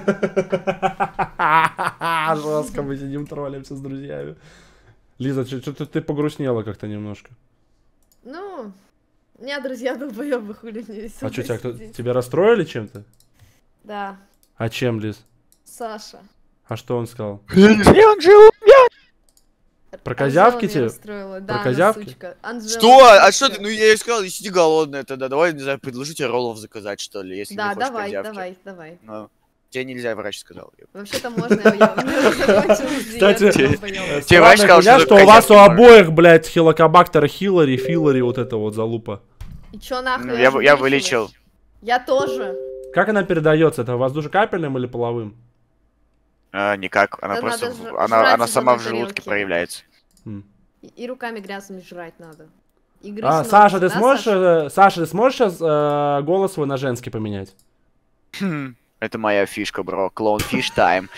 Жестко мы сидим троллимся с друзьями. Лиза, что-то ты погрустнела как-то немножко. Ну, у меня друзья долбоёбы, хули не весело. А что, тебя, кто- тебя расстроили чем-то? Да, А чем, Лиз? Саша. А что он сказал? Он же умер! Про козявки Анжела тебе? меня расстроила. Да, она козявки? сучка. Анжела Что? А сучка. что ты? Ну я ей сказал, сиди голодная тогда. Давай, не знаю, предложи тебе роллов заказать, что ли, если не Да, хочешь давай, козявки. давай, давай. Ну, тебе нельзя, врач сказал. Вообще-то можно, я, я, у меня уже закончилась Кстати, диета, Тебе- долбоёбы. тебе врач Странная сказал, хуйня, что что у это вас у козявки обоих, блядь, хилокобактер, хилари, филари, вот это вот залупа. И чё нахуй? Ну, же я, я вылечилась. вылечил. Я тоже. Как она передается? Это воздушекапельным или половым? А, никак, она Да просто, надо в- ж- она, жрать она из сама в одной желудке тарелки. проявляется. М. И, и руками грязными жрать надо. И грызть А, ногти, Саша, ты да, сможешь, Саша? э, Саша, ты сможешь сейчас э, голос свой на женский поменять? Хм, это моя фишка, бро. Клоун фиш тайм.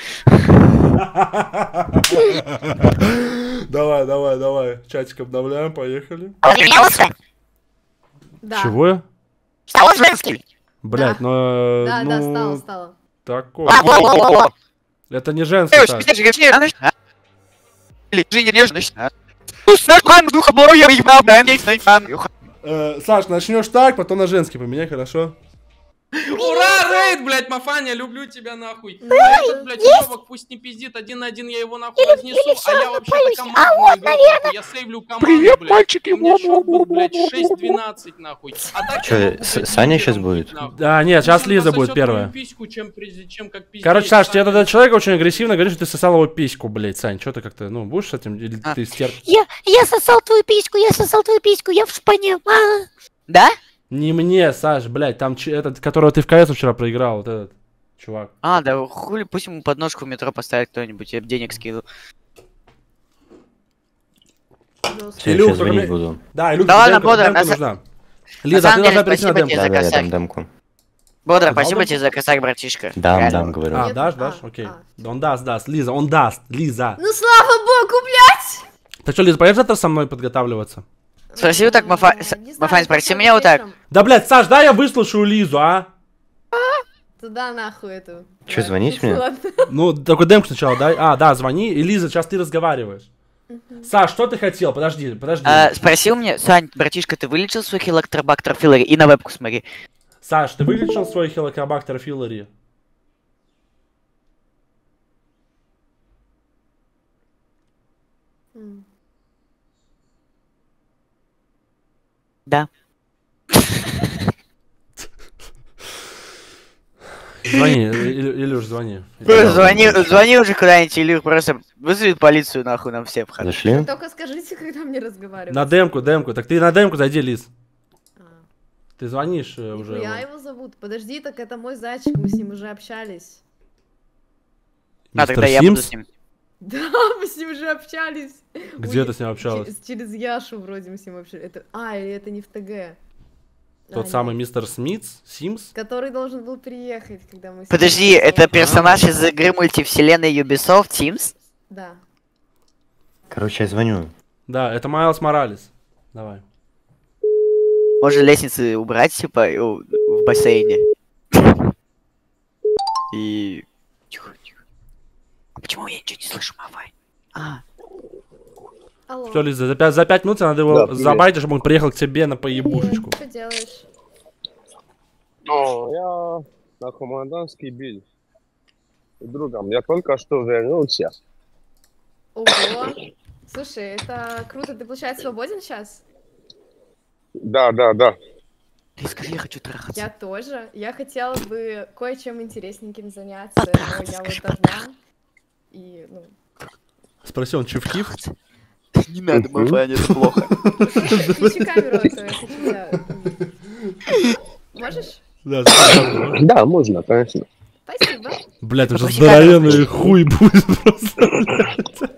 Давай, давай, давай. Чатик обновляем, поехали. Да. Чего? Он женский. Блять, Да. но... Да, ну, да, стало, стало. Такой. А, во, во, во, во. Это не женский, Эй, Саш. спи, спи, а, а? Или же не нежность, а? Пустой план духа боя, ебал, да, не знаю, фан. Э, Саш, начнешь так, потом на женский поменяй, хорошо? Ура, рейд, блядь, Мафаня, люблю тебя нахуй. А этот, блядь, ёбок пусть не пиздит, один на один я его нахуй разнесу, а я вообще-то командный игрок, нахуй, я сейвлю команду, блядь. Мальчики, у меня счет был, блядь, шесть двенадцать, нахуй. А так Чё, я могу, С- блядь, Саня лидером щас будет? быть, нахуй. Да, нет, сейчас Он Лиза пососёт будет первая. мою письку, чем, прежде- чем как пиздец. Короче, Саш, тебе Саня. этот человек очень агрессивно говорит, что ты сосал его письку, блядь, Сань, что ты как-то, ну, будешь с этим, или А. ты стер... Я, я сосал твою письку, я сосал твою письку, я в шпане. А. Да? Не мне, Саш, блядь, там ч- этот, которого ты в КС вчера проиграл, вот этот чувак. А, да хули, пусть ему подножку в метро поставит кто-нибудь, я б денег скину. Жестко. Я Илюх, сейчас только звонить мне- буду. Да, Илюх, Да ладно, демка, Бодр, демка на са- нужна. Лиза, самом ты деле, должна перейти на спасибо демку. тебе Да, за да, я косарь. дам демку. Бодр, Ты спасибо дал тебе за косарь, братишка. Дам, Реально. дам, говорю. А, Нет, дашь, а, дашь? Окей. а. Да он даст, даст. Лиза, он даст. Лиза. Ну слава богу, блядь! Ты что, Лиза, поедешь завтра со мной подготавливаться? Спроси вот так, Мафа... Не с- знаю, Мафань, спроси посмотрим меня вот так. вечером. Да, блядь, Саш, дай я выслушаю Лизу, а? Туда нахуй эту. Чё, Ладно, звонить мне? ладно. Ну, только демку сначала дай. А, да, звони. И Лиза, сейчас ты разговариваешь. Саш, что ты хотел? Подожди, подожди. А, спросил мне, Сань, братишка, ты вылечил свой хилоктербактер филлери? И на вебку смотри. Саш, ты выключил свой хеликобактер филлери? М. Да. Звони, Илю- Илюш, звони. Просто звони, звони уже куда-нибудь, Илюх, просто вызови полицию нахуй нам все вход. Зашли? Только скажите, когда мне разговаривать. На демку, демку. Так ты на демку зайди, Лиз. А. Ты звонишь э, уже. Я его. его зовут. Подожди, так это мой зайчик, мы с ним уже общались. А, Мистер тогда я буду Симс? с ним. Да, мы с ним уже общались. Где Ой, ты с ним общалась? Через, через Яшу вроде мы с ним общались. Это... А, или это не в ТГ. Тот А, самый нет. мистер Смитс? Симс? Который должен был приехать, когда мы... с ним Подожди, общались. это персонаж из игры мультивселенной Ubisoft Teams? Да. Короче, я звоню. Да, это Майлз Моралес. Давай. Можно лестницы убрать, типа, у- в бассейне. И... Тихо, тихо. А почему я ничего не слышу, Мавай? А, Алло. Все, Лиза, за пять, за пять минут надо его Да, привет. забайтить, чтобы он приехал к тебе на поебушечку. Что делаешь? О, я на комендантский бил. С другом. Я только что вернулся. Ого. Слушай, это круто. Ты, получается, свободен сейчас? Да, да, да. ты скажи, я хочу трахаться. Я тоже. Я хотела бы кое-чем интересненьким заняться, но я вот одна. И, ну... Спроси, он чиф-киф? Трахаться. Не надо, Мавай, это плохо. Включи камеру, а то я хочу тебя... Можешь? Да, спасибо. Да, можно, конечно. Спасибо. Блять, уже Попроси камеру здоровенный включить. хуй будет просто.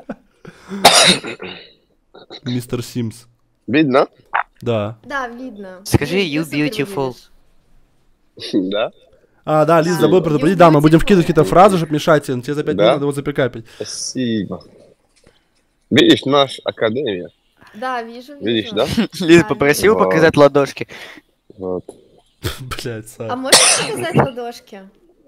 Мистер Симс. Видно? Да. Да, видно. Скажи, Ты- ты you супер beautiful. выглядишь. Да. А, да, Лиз, Да. забыл You предупредить, да, мы будем beautiful. вкидывать какие-то фразы, чтобы мешать тебе, тебе за пять Да. минут надо его запикапить. Спасибо. Видишь, наш академия. Да, вижу, вижу. Видишь, да? Лиз Да, попросил вижу. показать ладошки. Вот. Блять, А Саш. можешь показать ладошки?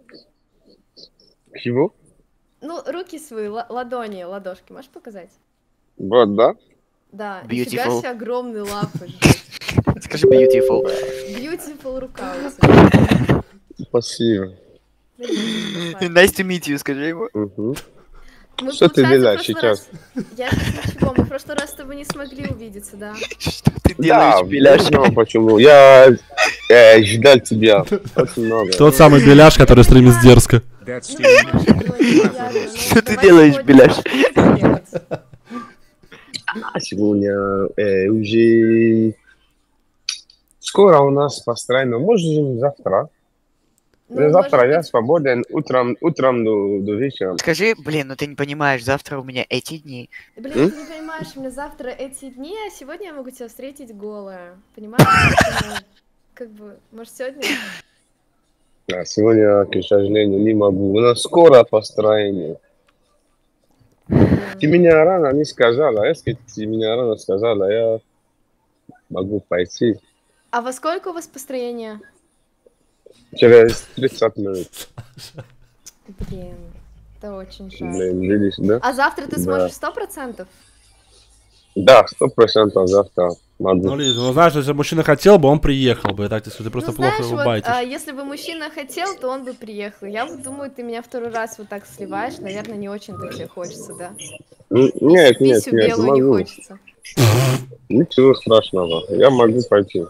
Чего? Ну, руки свои, ла- ладони, ладошки, можешь показать? Вот, да? Да, нифига Beautiful. себе огромные лапы. жесть. Скажи beautiful. Beautiful рука у тебя. Спасибо. Блин, Nice to meet you, скажи ему. Мгм. мы, Что ты получается, в делаешь прошлый сейчас? раз- Я сейчас ничего, мы в прошлый раз с тобой не смогли увидеться, да? Что ты Да, делаешь, беляш? не знаю почему. Я э, ждал тебя очень много. Тот самый беляш, который стримит дерзко. Да Ну, отстегни. может быть, я- ну, Что ты давай делаешь, сегодня беляш? что-то делать. А сегодня э, уже скоро у нас построено. Может, завтра. Ну, завтра может я быть, свободен утром, утром до, до вечера. Скажи, блин, ну ты не понимаешь, завтра у меня эти дни. Блин, М? ты не понимаешь, у меня завтра эти дни, а сегодня я могу тебя встретить голая. Понимаешь? Поэтому, как бы, может, сегодня? А сегодня, к сожалению, не могу. У нас скоро построение. Ты меня рано не сказала. Если ты меня рано сказала, я могу пойти. А во сколько у вас построение? Через тридцать минут. Блин, это очень жаль. Блин, видишь, да? А завтра ты Да. сможешь сто процентов? Да, сто процентов завтра могу. Ну, Лиза, ну знаешь, если бы мужчина хотел бы, он приехал бы. Так, если ты просто Ну, плохо знаешь, его вот, байтишь. а, если бы мужчина хотел, то он бы приехал. Я вот думаю, ты меня второй раз вот так сливаешь, наверное, не очень-то тебе хочется, да? Н- Нет, нет, Писю нет, белую не могу. хочется. Ничего страшного, я могу пойти.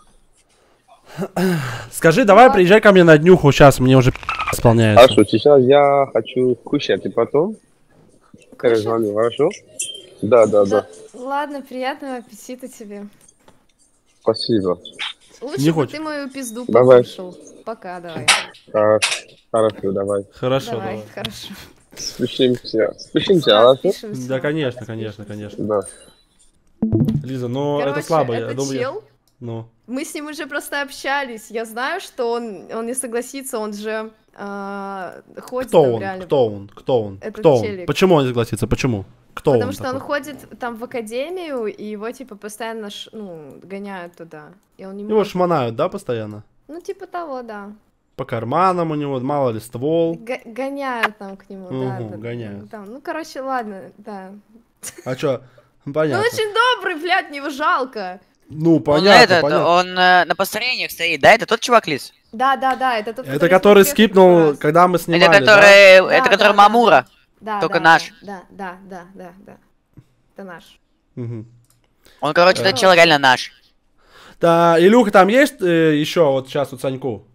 Скажи, давай приезжай ко мне на днюху, сейчас мне уже исполняется. Хорошо, сейчас я хочу кушать, и потом перезвоню, хорошо? Да, да, да. Ладно, приятного аппетита тебе. Спасибо. Лучше Не бы хочешь? ты мою пизду Давай. покушал. Пока, давай. А, Хорошо, давай. Хорошо, давай, давай. хорошо. Спешимся. Спешимся, Да, хорошо? спишемся. Да, конечно, конечно, конечно. Да. Лиза, ну Короче, это слабо, я этот думаю. я- чел, Ну. мы с ним уже просто общались. Я знаю, что он, он не согласится, он же а, ходит Кто там он? реально. Кто он? Кто он? Этот Кто он? челик. Почему он не согласится? Почему? Кто Потому он что он такой? ходит там в академию, и его типа постоянно ш- ну, гоняют туда. И он не Его может. шмонают, да, постоянно? Ну, типа того, да. По карманам у него, мало ли, ствол. Г- гоняют там к нему, да, Мгм, да. гоняют. Там, ну, короче, ладно, да. А чё? Ну, Понятно. очень добрый, блядь, мне его жалко. Ну, Он понятно, этот, понятно. он э, на построениях стоит, да? Это тот чувак, Лис? Да, да, да, это тот, Это который смотрел в прошлый скипнул, раз. когда мы снимали, Это да? который, Да, это да, который да, Мамура. Да, Только да, наш. Да, да, да, да, да. Это наш. Мгм. Он, короче, Э. этот человек реально наш. Да, Илюха, там есть э, еще вот сейчас вот Саньку?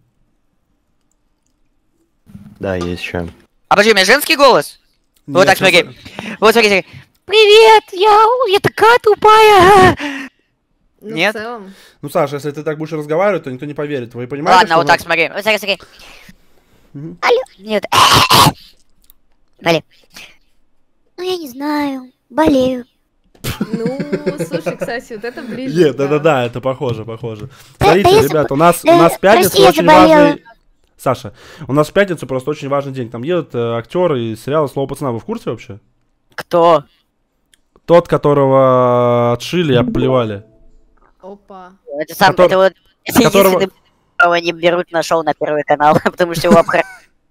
Да, есть еще. А подожди, у меня женский голос? Вот Нет, так, сейчас- смотри. Вот смотри, смотри. Привет, я, я такая тупая. Ну, Нет? в целом. Ну, Саша, если ты так будешь разговаривать, то никто не поверит. Вы понимаете, Ладно, что вот у нас- так, смотри. Вот смотри, смотри. Мгм. Алло. Нет. Болею. Ну, я не знаю. Болею. Ну, слушай, кстати, вот это ближе. Нет, да-да-да, это похоже, похоже. Да, Смотрите, да я ребят, заб- у нас, у да, нас в пятницу прости, я очень заболела. важный... Саша, у нас в пятницу просто очень важный день. Там едут э, актеры из сериала «Слово пацана». Вы в курсе вообще? Кто? Тот, которого отшили и обплевали. Опа. Это сам, Котор- это вот которого- единственный, кого не берут на шоу на Первый канал, потому что его обхра...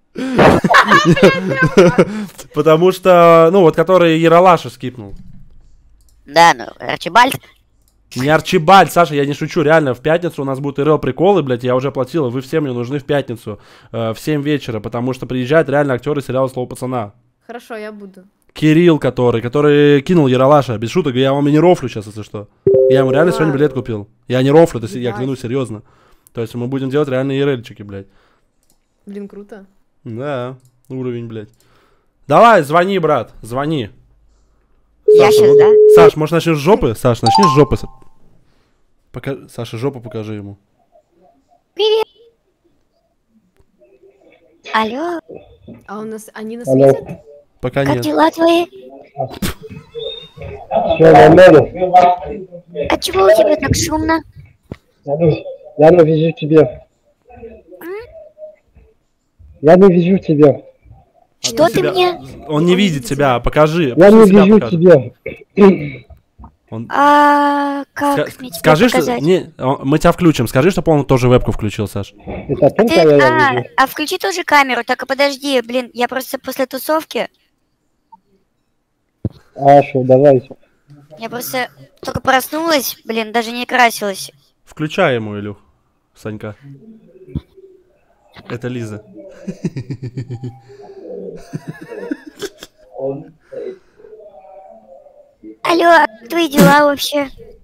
Потому что, ну, вот который Яралаша скипнул. Да, ну, Арчибальд. Не Арчибальд, Саша, я не шучу, реально, в пятницу у нас будут ИРЛ приколы, блядь, я уже оплатил, и вы все мне нужны в пятницу э, в семь вечера, потому что приезжают реально актеры сериала «Слово пацана». Хорошо, я буду. Кирилл, который, который кинул Яралаша, без шуток, я вам и не рофлю сейчас, если что. Я ему реально сегодня А. билет купил. Я не рофлю, то есть я Ебать. клянусь, серьезно. То есть мы будем делать реальные ИРЛчики, блядь. Блин, круто. Да, уровень, блядь. Давай, звони, брат, звони. Я Саша, щас, ну- да? Саш, может начнешь с жопы? Саш, начни с жопы. Пока... Саша, жопу покажи ему. Привет. Алло, А у нас, они нас Алло. видят? Пока как нет. дела твои? Все нормально? А чего у тебя так шумно? Я не, я не вижу тебя. Я не вижу тебя. Что ты Тебя- мне? Он не видит тебя, покажи. Я пусть не он себя вижу покажет. тебя. Он- А как Ска- мне тебе Скажи, что... показать? Не, он- мы тебя включим. Скажи, чтобы он тоже вебку включил, Саш. Это только Ты- я а, вижу. а включи тоже камеру, только подожди, блин, я просто после тусовки, Хорошо, давай. я просто только проснулась, блин, даже не красилась. Включай ему, Илюх. Санька. Это Лиза. Алло, а как твои дела вообще?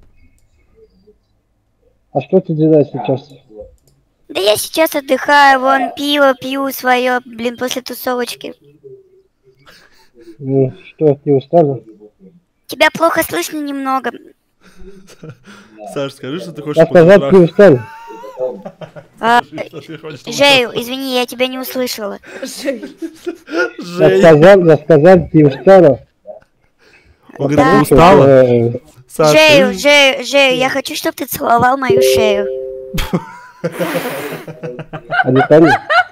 А что ты делаешь сейчас? Да я сейчас отдыхаю, вон пиво пью свое, блин, после тусовочки. Ну, что, ты устала? Тебя плохо слышно немного. Саш, скажи, что ты хочешь Я сказал, ты устал. А, Жей. Жею, извини, я тебя не услышала. Я сказал, я сказал, ты устала. Он говорит, Да. ты устала? Э, Саш, Жею, скажи- Жею, Жею, я хочу, чтобы ты целовал мою шею. А не пари.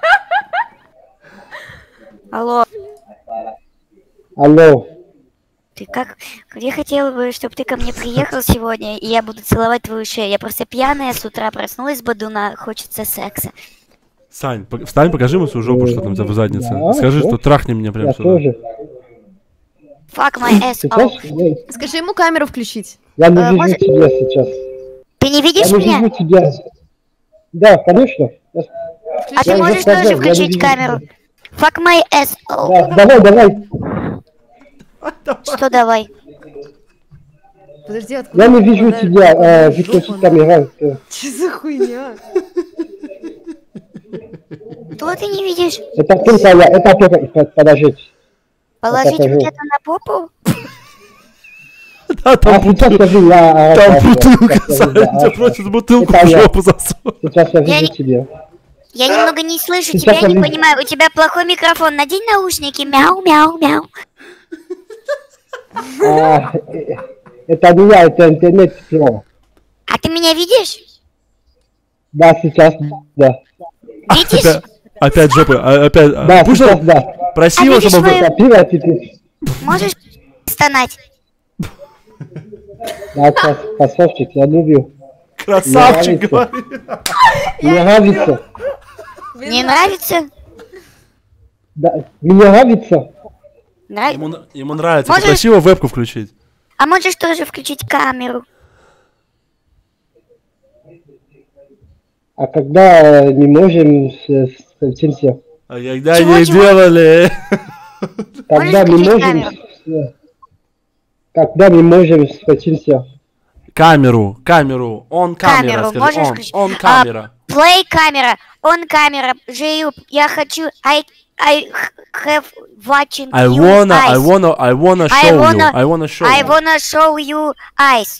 Алло, Алло. ты как? Я хотела бы, чтобы ты ко мне приехал сегодня, и я буду целовать твою шею. Я просто пьяная с утра проснулась с бодуна, хочется секса. Сань, пок- встань, покажи ему свою жопу, что там у тебя в заднице. Да, Скажи, да. что трахни меня прямо Я сюда. тоже. Fuck my ass Сейчас off. я, Скажи ему камеру включить. я не А, вижу может- тебя сейчас. Ты не видишь Я не меня? вижу тебя. Да, конечно. Я- А ты Я можешь уже сказал, тоже я не включить вижу камеру? тебя. Fuck my ass off. Да, давай, давай. Что давай? Подожди, откуда? Я не вижу попадает- тебя. Э, попадает выключи жопа на- камеру. Э, Че за хуйня? Что ты не видишь? Это только я. Это только... Подождите. Положить покажу. где-то на попу? Да, А там сейчас бутылка, скажи, я... там а, бутылка, сейчас Сань, скажу, да, тебя а, просят бутылку Это в я. жопу засунуть. Сейчас я Я вижу не- тебя. Я немного не слышу Сейчас тебя, я не вижу. понимаю. У тебя плохой микрофон. Надень наушники. Мяу, мяу, мяу. А, э, это не я, это интернет все. А ты меня видишь? Да, сейчас, да. Видишь? Опять, опять жопы, а, опять. а, Да, пусть сейчас, он- да. Проси А его, видишь чтобы он... мою- Копира теперь. Можешь стонать? Да, сейчас, красавчик, я люблю. Красавчик, нравится. говорит. Мне нравится. Не нравится? Да, мне нравится. Нравится. Ему, н- ему нравится. Можешь- Попроси его вебку включить. А можешь тоже включить камеру? А когда э, не можем с- встретимся? А когда Чего, не чего? делали? Когда не включить можем... камеру? с- Когда не можем встретимся? Камеру, камеру, он камера, Камеру скажи, можешь он, включить? он А, камера. Play камера. On камера. Жию. Я хочу... I, I have watching I you wanna, I eyes. wanna, I wanna I show you, wanna- I wanna show I you. wanna show you eyes.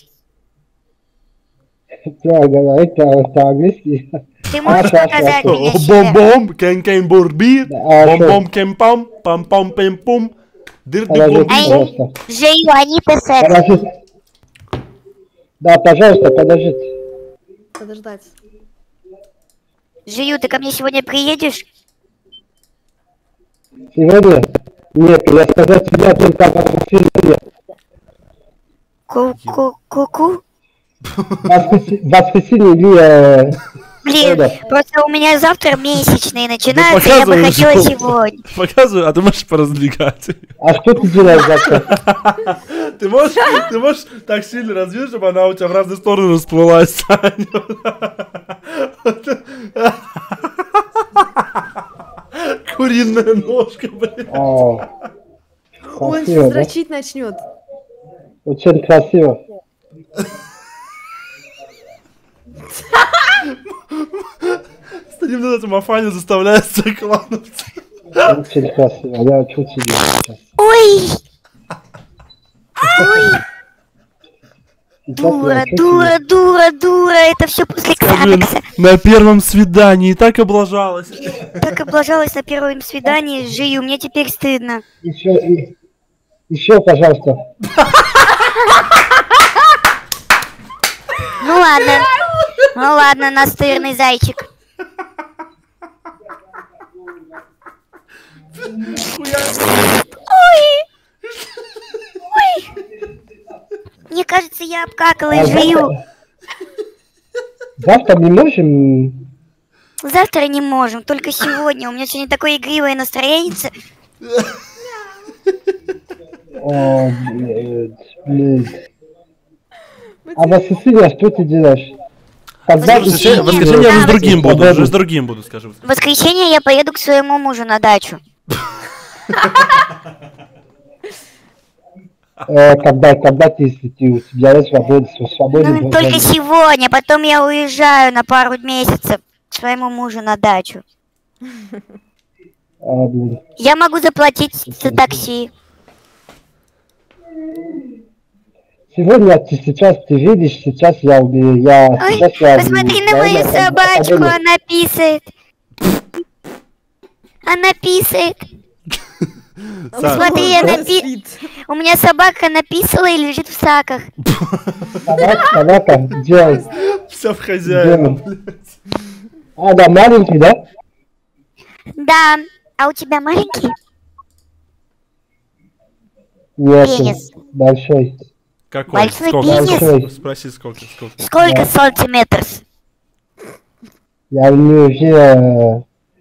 Да, да, это, это английский. Ты можешь А, показать хорошо. меня себя? Бом-бом, кен-кен бурбир, А, бом-бом кен-пам, пам-пам пем-пум, дыр Подожди, Ай. пожалуйста. Жию, Анита секс. Подожди. Да, пожалуйста, подождите. Подождать. Жию, ты ко мне сегодня приедешь? Сегодня? Нет, я сказал тебе только в воскресенье. Ку-ку-ку-ку? Воскрес- Воскресенье или... э, Блин, Да. просто у меня завтра месячные начинаются, Ну, я бы показывай хотела жопу. сегодня. Показывай, а ты можешь пораздвигать. А что ты делаешь завтра? Ты можешь, ты можешь так сильно развить, чтобы она у тебя в разные стороны расплылась, Саня. Куриная ножка, блин. О, Он красиво, сейчас да? дрочить начнет. Очень красиво. Стоим на этом Афане, заставляет кланяться. Очень красиво. Я очень тебе сейчас. Ой, ой, Сейчас я дура, очень дура, тебе. дура, дура, это все после Блин, ксанокса. на первом свидании так облажалась. Так облажалась на первом свидании, Жию, мне теперь стыдно. Еще, и- еще, пожалуйста. Ну ладно, ну ладно, настырный зайчик. Ой, ой, мне кажется, я обкакала А Жию. завтра, завтра не можем... Завтра не можем, только сегодня. У меня сегодня такое игривое настроение. О, блядь, блядь. А в воскресенье что ты делаешь? Когда В ты воскресенье в сегодня- воскресенье я уже с Да, другим буду, свободен. уже с другим буду, скажи. В воскресенье я поеду к своему мужу на дачу. Э, когда, когда ты, если ты, у тебя есть свобода, свободен. Ну, только сегодня, потом я уезжаю на пару месяцев к своему мужу на дачу. А, блин. Я могу заплатить за такси. Сегодня ты сейчас, ты видишь, сейчас я убью, я, Ой, сейчас я посмотри убью. на мою Я- я- собачку, я- она писает. Она писает. Посмотри, она пи... У меня собака написала и лежит в саках. Собака, собака, делай, Вся в хозяина. делай. А, да, маленький, да? Да. А у тебя маленький? Нет, Пенис. большой. Какой? Большой Сколько? пенис? Большой. Спроси, сколько, сколько. Сколько сантиметров? Я у нее уже, э,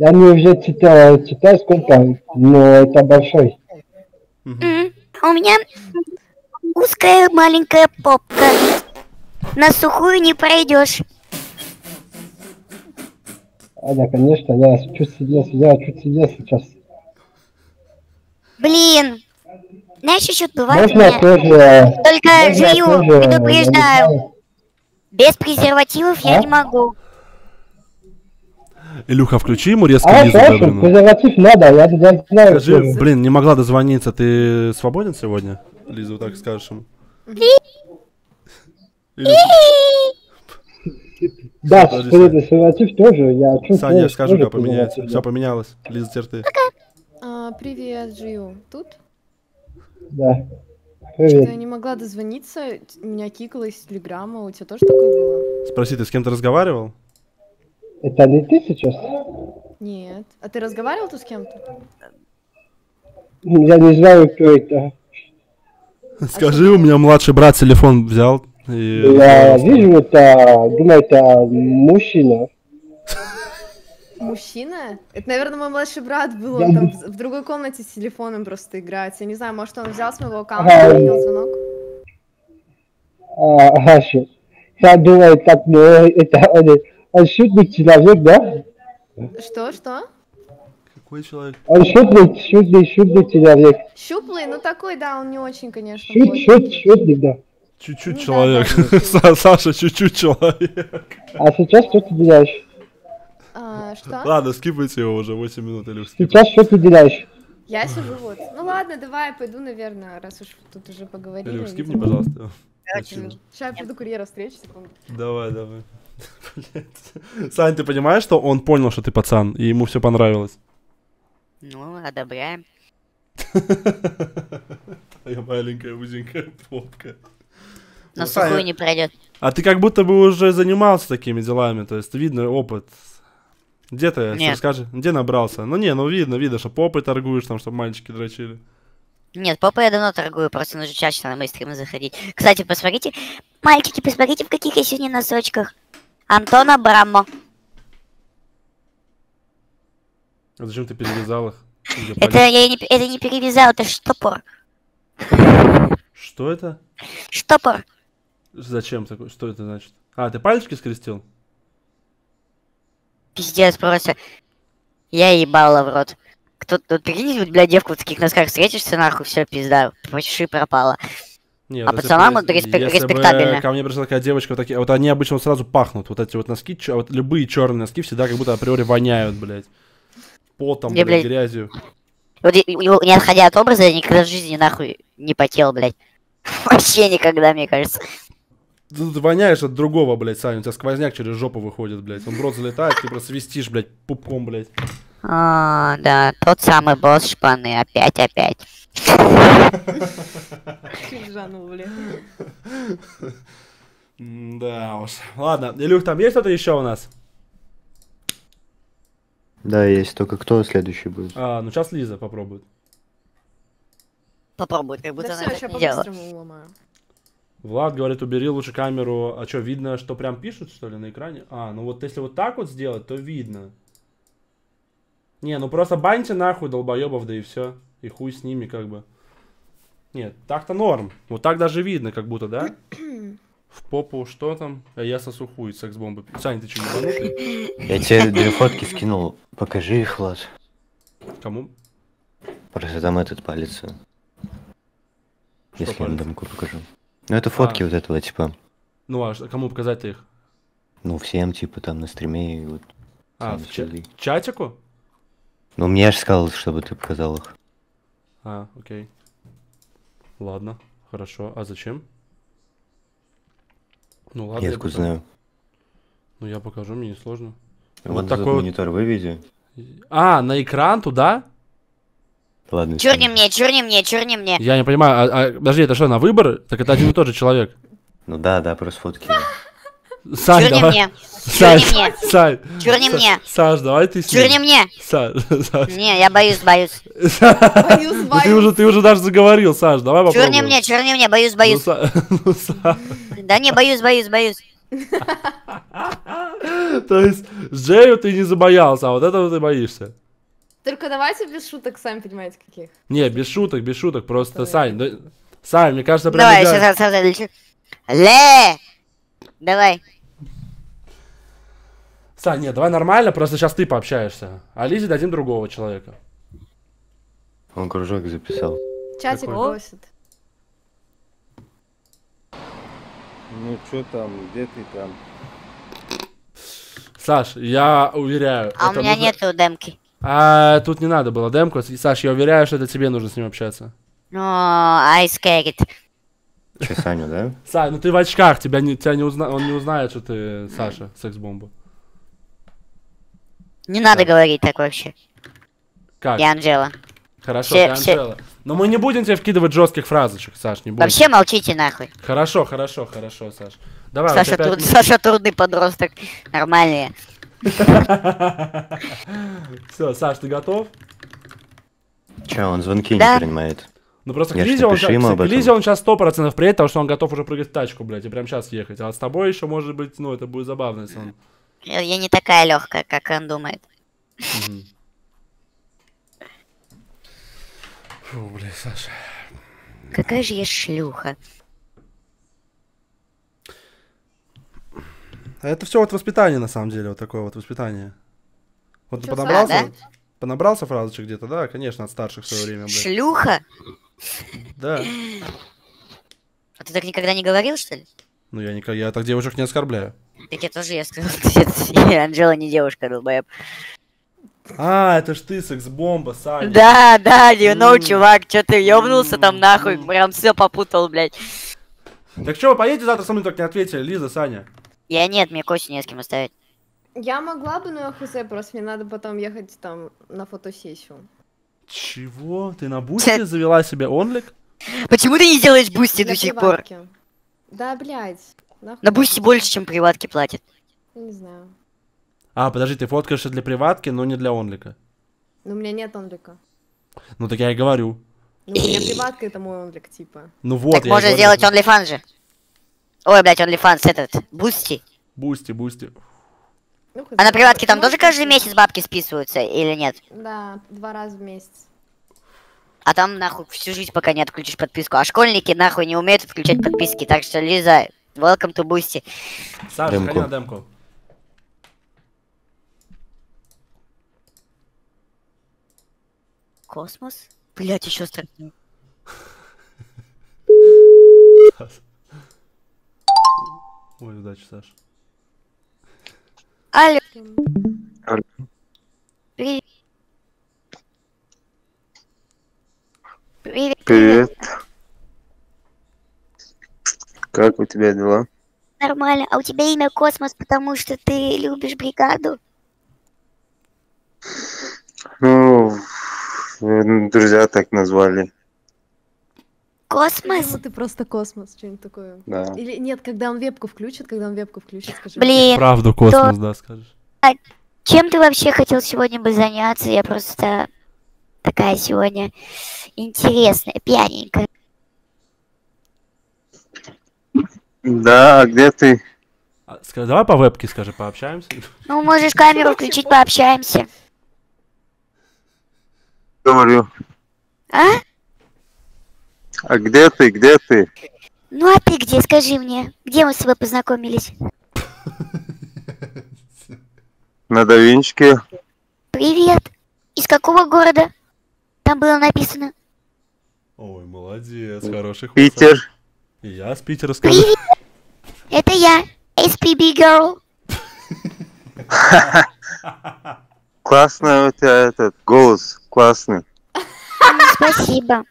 Я не уже читал, читал сколько, но это большой. М, У меня узкая маленькая попка. На сухую не пройдешь. А, да, конечно, я чуть сидел, я чуть сидел сейчас. Блин. Знаешь, еще бывает у Можно меня... тоже... Только можно жую, тоже, я не предупреждаю. знаю. Без презервативов я А? не могу. Илюха, включи ему резко А, Лизу хорошо, Бедрину. презерватив надо, я, я знаю. Скажи, тоже. блин, не могла дозвониться, ты свободен сегодня? Лиза, вот так скажешь ему. Или- Да, Подожди, презерватив тоже, я чуть Саня, я скажу, тоже как поменяется. презерватив, Все да. поменялось. Лиза, теперь ты. А, привет, Джию. Тут? Да. Что-то я Привет. не могла дозвониться, меня кикало из телеграма, у тебя тоже такое было? Спроси, ты с кем-то разговаривал? Это не ты сейчас? Нет. А ты разговаривал тут с кем-то? Я не знаю, кто это. Скажи, у меня младший брат телефон взял. И... Я вижу, это, думаю, это мужчина. Мужчина? Это, наверное, мой младший брат был, он там в в другой комнате с телефоном просто играет. Я не знаю, может, он взял с моего аккаунта Ага. и принял звонок? А, хорошо. Я думаю, так, ну, это он, он шутник человек, да? Что, что? Какой человек? Он шутник, шутник, шутник человек. Щуплый? Ну такой, да, он не очень, конечно. Шут, плотный. шут, шутник, да. Чуть-чуть Ну да, человек. да, Са- Саша, чуть-чуть человек. А сейчас что ты делаешь? А, что? Ладно, скипайте его уже, восемь минут, Илюх, скипай. Сейчас что ты делаешь? Я сижу вот. Ну ладно, давай, пойду, наверное, раз уж тут уже поговорили. Илюх, скипни, видимо. пожалуйста. Спасибо. Сейчас я приду курьера встречу, секунду. Давай, давай. Блядь. Сань, ты понимаешь, что он понял, что ты пацан, и ему все понравилось? Ну, одобряем. Твоя маленькая узенькая попка. На Ну, Саня, сухую не пройдет. А ты как будто бы уже занимался такими делами, то есть видно опыт. Где ты, Нет. расскажи, где набрался? Ну не, ну видно, видно, что попой торгуешь, там, чтобы мальчики дрочили. Нет, попой я давно торгую, просто нужно чаще на мои стримы заходить. Кстати, посмотрите, мальчики, посмотрите, в каких я сегодня носочках. Антон Абрамо. А зачем ты перевязал их? Где Это палец? я не, это не перевязал, это штопор. Что это? Штопор. Зачем такое? Что это значит? А, ты пальчики скрестил? Пиздец просто. Я ебала в рот. Кто тут, прикинь, вот, бля, девку в таких носках встретишься, нахуй, все, пизда, почти пропала. Нет, А если пацанам бы- вот респе- если бы респектабельно. ко мне пришла такая девочка, вот такие, вот они обычно вот сразу пахнут, вот эти вот носки, чё- вот любые черные носки всегда как будто априори воняют, блядь. Потом, Не, блядь, блядь. грязью. Вот и- и- не отходя от образа, я никогда в жизни нахуй не потел, блядь. Вообще никогда, мне кажется. Ты тут воняешь от другого, блядь, Саня, у тебя сквозняк через жопу выходит, блядь. Он в рот залетает, ты просто свистишь, блядь, пупком, блядь. А, да, тот самый босс шпаны, опять, опять. Жанул, блин. М, Да уж. Ладно, Илюх, там есть что-то еще у нас? Да, есть, только кто следующий будет? А, ну сейчас Лиза попробует. Попробуй, как будто Да она все, так сейчас не делала. по-быстрому уломаю. Влад говорит, убери лучше камеру. А что, видно, что прям пишут, что ли, на экране? А, ну вот если вот так вот сделать, то видно. Не, ну просто баньте нахуй долбоебов, да и все. И хуй с ними, как бы. Нет, так-то норм. Вот так даже видно, как будто, да? В попу что там? А я сосу хуй, секс-бомбы. Сань, ты что, ебанутый? Я тебе две фотки скинул. Покажи их, Влад. Кому? Просто там этот палец. Что Если я палец? дамку покажу. Ну это фотки А. вот этого типа. Ну а ш- кому показать-то их? Ну всем типа там на стриме и вот. А, сам в ча- следи. чатику? Ну мне же сказал, чтобы ты показал их. А, окей. Ладно, хорошо. А зачем? Ну ладно. Я я откуда покажу. знаю. Ну я покажу, мне не сложно. Вот, Вот этот такой вот- монитор выведи. А, на экран туда? Ладно. Чур не снимай. мне, чур не мне, чур не мне. Я не понимаю, а, а, подожди, это что, на выбор? Так это один и тот же человек. Ну да, да, просто фотки. Сань, Чур не давай. мне. Сань, Чур не мне. Сань. Чур не Са- мне. Саш, давай ты с Чур ним. не мне. Саш, Саш. Не, я боюсь, боюсь. Боюсь, Ну ты уже, ты уже даже заговорил, Саш, давай Чур попробуем. не мне, чур не мне, боюсь, Ну, боюсь. Са- ну, Са- Да не, боюсь, боюсь, боюсь. То есть с Джею ты не забоялся, а вот этого ты боишься. Только давайте без шуток, сами понимаете, каких. Не, без шуток, без шуток, просто Сань, да... Сань, мне кажется, прям... Давай, идеально. сейчас, сейчас, сейчас. Ле! Давай. Сань, нет, давай нормально, просто сейчас ты пообщаешься. А Лизе дадим другого человека. Он кружок записал. Чатик Какой? просит. Ну что там, где ты там? Саш, я уверяю... А у это меня нужно- нету демки. А тут не надо было демку. Саш, я уверяю, что это тебе нужно с ним общаться. Ну, I scared. Че, Саню, да? Сань, ну ты в очках, тебя не, тебя не узна... он не узнает, что ты Саша, секс-бомба. Не надо говорить так вообще. Как? Я Анжела. Хорошо, Все- ты все- Анжела. Но мы не будем тебе вкидывать жестких фразочек, Саш, не будем. Вообще молчите нахуй. Хорошо, хорошо, хорошо, Саш. Давай, у Саша, тебя пять труд- Саша трудный подросток. Нормальные. Все, Саш, ты готов? Че, он звонки Да. не принимает. Ну просто к Я ж Лизе он, напиши ему ща- об к этом. Лизе он сейчас сто процентов приедет, потому что он готов уже прыгать в тачку, блядь, и прям сейчас ехать. А с тобой еще, может быть, ну, это будет забавно, если он... Я, я не такая легкая, как он думает. Мгм. Фу, блядь, Саша. Какая же я шлюха. А это все вот воспитание, на самом деле, вот такое вот воспитание. Вот ты Чё, понабрался? Саш, Понабрался фразочек где-то, да? Конечно, от старших в свое время, блядь. Шлюха? Да. А ты так никогда не говорил, что ли? Ну, я, никак, я так девушек не оскорбляю. Так я тоже, я сказал, что Анжела не девушка, долбоеб. А, это ж ты, секс-бомба, Саня. Да, да, you know, М. чувак, чё ты ёбнулся там нахуй, прям все попутал, блядь. Так что, вы поедете завтра со мной, только не ответили, Лиза, Саня? Я нет, мне Костю не с кем оставить. Я могла бы, но я хз, просто мне надо потом ехать там на фотосессию. Чего? Ты на бусте завела себе онлик? Почему ты не делаешь бусти Для до сих пор? приватки. Да, блядь. Нахуй. На бусти больше, чем приватки платят. Я не знаю. А, подожди, ты фоткаешься для приватки, но не для онлика. Но у меня нет онлика. Ну так я и говорю. Ну, у меня приватка это мой онлик, типа. Ну вот, Так я и можно говорю. сделать OnlyFans же. Ой, блядь, OnlyFans этот, бусти. Бусти, бусти. Ну, хз. А на приватке там тоже Может, каждый и- месяц бабки списываются или нет? Да, два раза в месяц. А там нахуй всю жизнь пока не отключишь подписку. А школьники нахуй не умеют отключать подписки. Так что, Лиза, welcome to Boosty. Саша, Демку. заходи на демку. Космос? Блять, еще страшнее. Ой, удачи, Саша. Алло. Алло. Привет. Привет. Привет. Как у тебя дела? Нормально. А у тебя имя Космос, потому что ты любишь бригаду? Ну, э, друзья так назвали. Космос? Ну, ты просто космос, что-нибудь такое. Да. Или нет, когда он вебку включит, когда он вебку включит, скажи. Блин, Правду космос, да, скажешь. чем ты вообще хотел сегодня бы заняться? Я просто такая сегодня интересная, пьяненькая. Да, а где ты? А, скажи, давай по вебке, скажи, пообщаемся. Ну, можешь камеру включить, пообщаемся. Говорю. А? А где ты, где ты? Ну, а ты где? Скажи мне. Где мы с тобой познакомились? На Давинчике. Привет. Из какого города? Там было написано. Ой, молодец, хороший ход. Питер. Саша. И я с Питера скажу. Привет. Это я, эс пи би Girl. Классный у тебя этот голос, классный. Спасибо.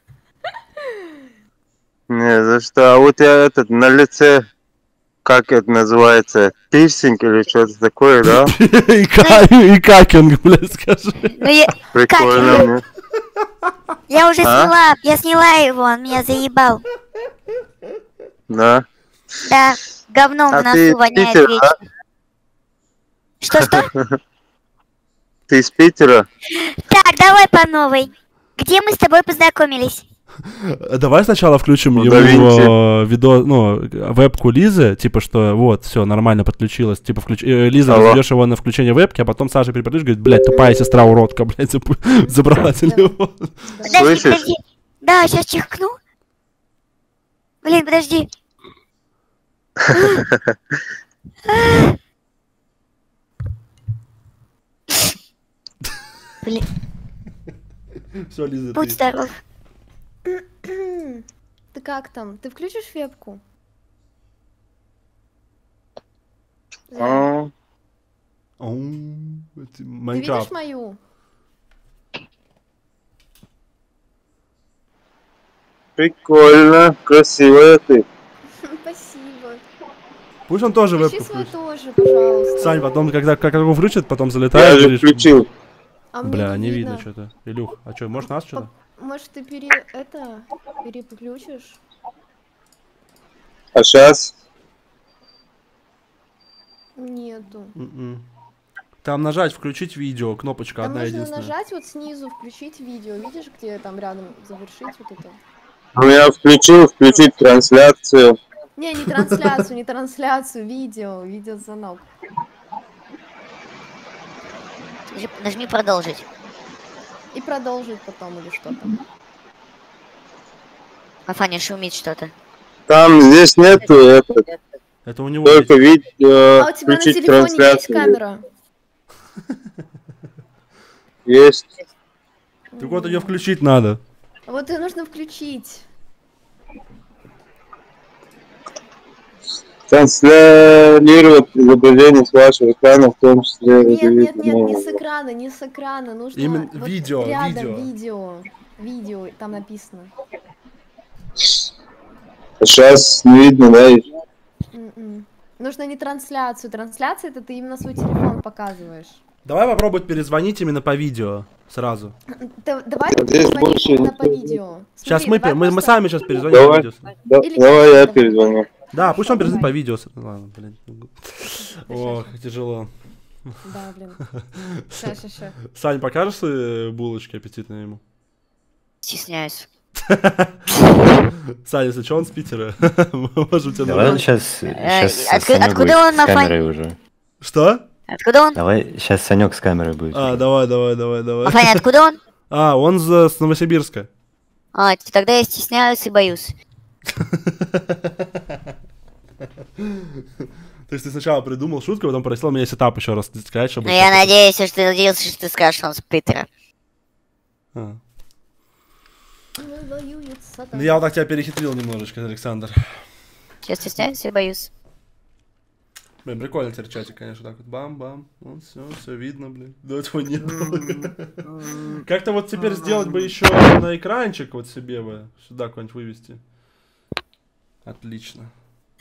Не за что. А у тебя этот на лице, как это называется, пирсинг или что-то такое, да? И ка- и какинг, блядь, скажи. Ну, я, Прикольно как? мне. Я уже А? сняла, я сняла его, он меня заебал. Да. Да, говном А в ты носу воняет Питер, да? вечно. Что-что? Ты из Питера? Так, давай по новой. Где мы с тобой познакомились? Давай сначала включим Ну, его давайте. видео, ну, вебку Лизы, типа, что вот, все, нормально подключилась, типа, включ... э, Лиза, Алло. разведешь его на включение вебки, а потом Саша переподключит, говорит, блядь, тупая сестра уродка, блядь, заб- забрала телефон. Подожди, Слышишь? подожди. Да, сейчас чихну. Блин, подожди. Блин, Все, Лиза, будь ты. здоров. Ты как там? Ты включишь вебку? А, Ау, это Ты видишь Майнкрафт. мою? Прикольно, красивая ты. Спасибо. Пусть он тоже Включи вебку свой включит. тоже, пожалуйста. Сань, потом, когда как его включит, потом Я залетает. же говоришь, включил. А мне Бля, не видно что-то. Илюх, а что, может нас что-то? Может, ты пере... это... переключишь? А сейчас? Нету. М-м. Там нажать включить видео, кнопочка Там одна нужно единственная. нажать вот снизу, включить видео. Видишь, где там рядом завершить вот это? Ну я включил, включить трансляцию. Не, не трансляцию, не трансляцию, видео, видеозвонок. Нажми- Нажми продолжить. И продолжить потом или что там. Афаня шумит что-то. Там здесь нету этот, Это у него только есть. видео, А у тебя на включить телефоне есть трансляцию. камера? Есть. Так вот ее включить надо. Вот ее нужно включить. Транслировать изображение с вашего экрана, в том числе Нет, нет, разделить нет, не на- с экрана, не с экрана. Нужно Именно вот видео, рядом видео. видео. Видео, там написано. Сейчас не видно, да? М-м. Нужно не трансляцию. Трансляция это ты именно свой телефон показываешь. Давай попробовать перезвонить именно по видео сразу. Да- давай Здесь позвоним больше именно не по видео. Сейчас Смотри, мы, давай пе- мы, мы просто- сами сейчас перезвоним по Давай, видео. да- Или давай я давай. перезвоню. Да, пусть он перезвонит по видео. Ладно, блин. Ох, тяжело. Да, блин. Ща, ща, ща. Сань, покажешь свои булочки аппетитные ему? Стесняюсь. Сань, если что, он с Питера. Может, у тебя Давай он нормально? сейчас, Э, сейчас отку- Санек откуда будет он с на фон- камерой уже. Что? Откуда он? Давай, сейчас Санек с камерой будет. А, давай, давай, давай, давай. Афаня, откуда он? А, он за- с Новосибирска. А, т- тогда я стесняюсь и боюсь. То есть ты сначала придумал шутку, потом просил меня сетап еще раз сказать, чтобы... Но я надеюсь, что ты надеялся, что ты скажешь, что он с Питера. А. Воюет сатана. Ну я вот так тебя перехитрил немножечко, Александр. Я стесняюсь и боюсь. Блин, прикольно теперь чатик, конечно, так вот бам-бам. Вот все, все видно, блин. До этого не было. Как-то вот теперь сделать бы еще на экранчик вот себе бы, сюда куда-нибудь вывести. Отлично.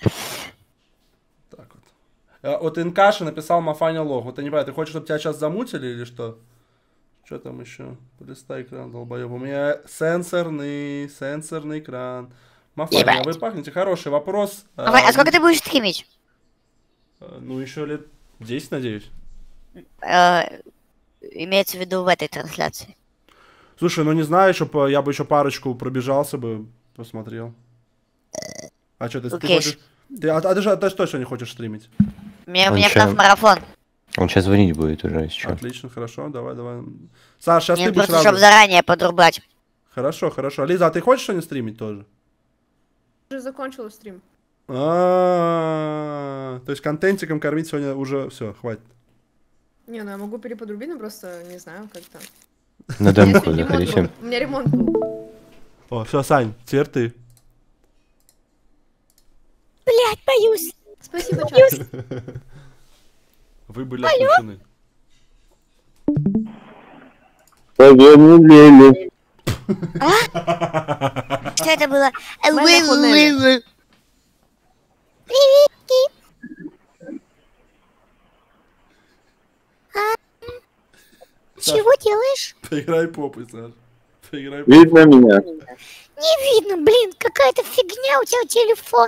Так вот. А, вот Инкаша написал Мафаня лох. Вот я не понимаю, ты хочешь, чтобы тебя сейчас замутили или что? Что там еще? Полистай экран, долбоёб. У меня сенсорный, сенсорный экран. Мафаня, Ебать. вы пахнете? Хороший вопрос. Афаня, а сколько ты будешь стримить? А, Ну, еще лет десять, надеюсь. Э, Имеется в виду в этой трансляции. Слушай, ну не знаю, еще по- я бы еще парочку пробежался бы, посмотрел. А что, ты, ты Окей. хочешь... Ты, а, а ты же а ты же точно не хочешь стримить? У меня, у Он меня ща- в марафон. Он сейчас звонить будет уже, если что. Отлично, хорошо, давай, давай. Саш, сейчас Мне ты будешь просто, чтобы сразу. заранее подрубать. Хорошо, хорошо. Лиза, а ты хочешь что-нибудь стримить тоже? Уже закончила стрим. А, то есть контентиком кормить сегодня уже все, хватит. Не, ну я могу переподрубить, но просто не знаю, как-то. На У меня демку ремонт был. заходите. У меня ремонт был. О, все, Сань, теперь ты. Блять, боюсь. Спасибо, чат. Вы были отключены. Позвонили. Что это было? Моя хунели. Приветики. А? Чего делаешь? Поиграй попой, Саш. Поиграй попой. Видно меня? Не видно, блин, какая-то фигня у тебя телефон.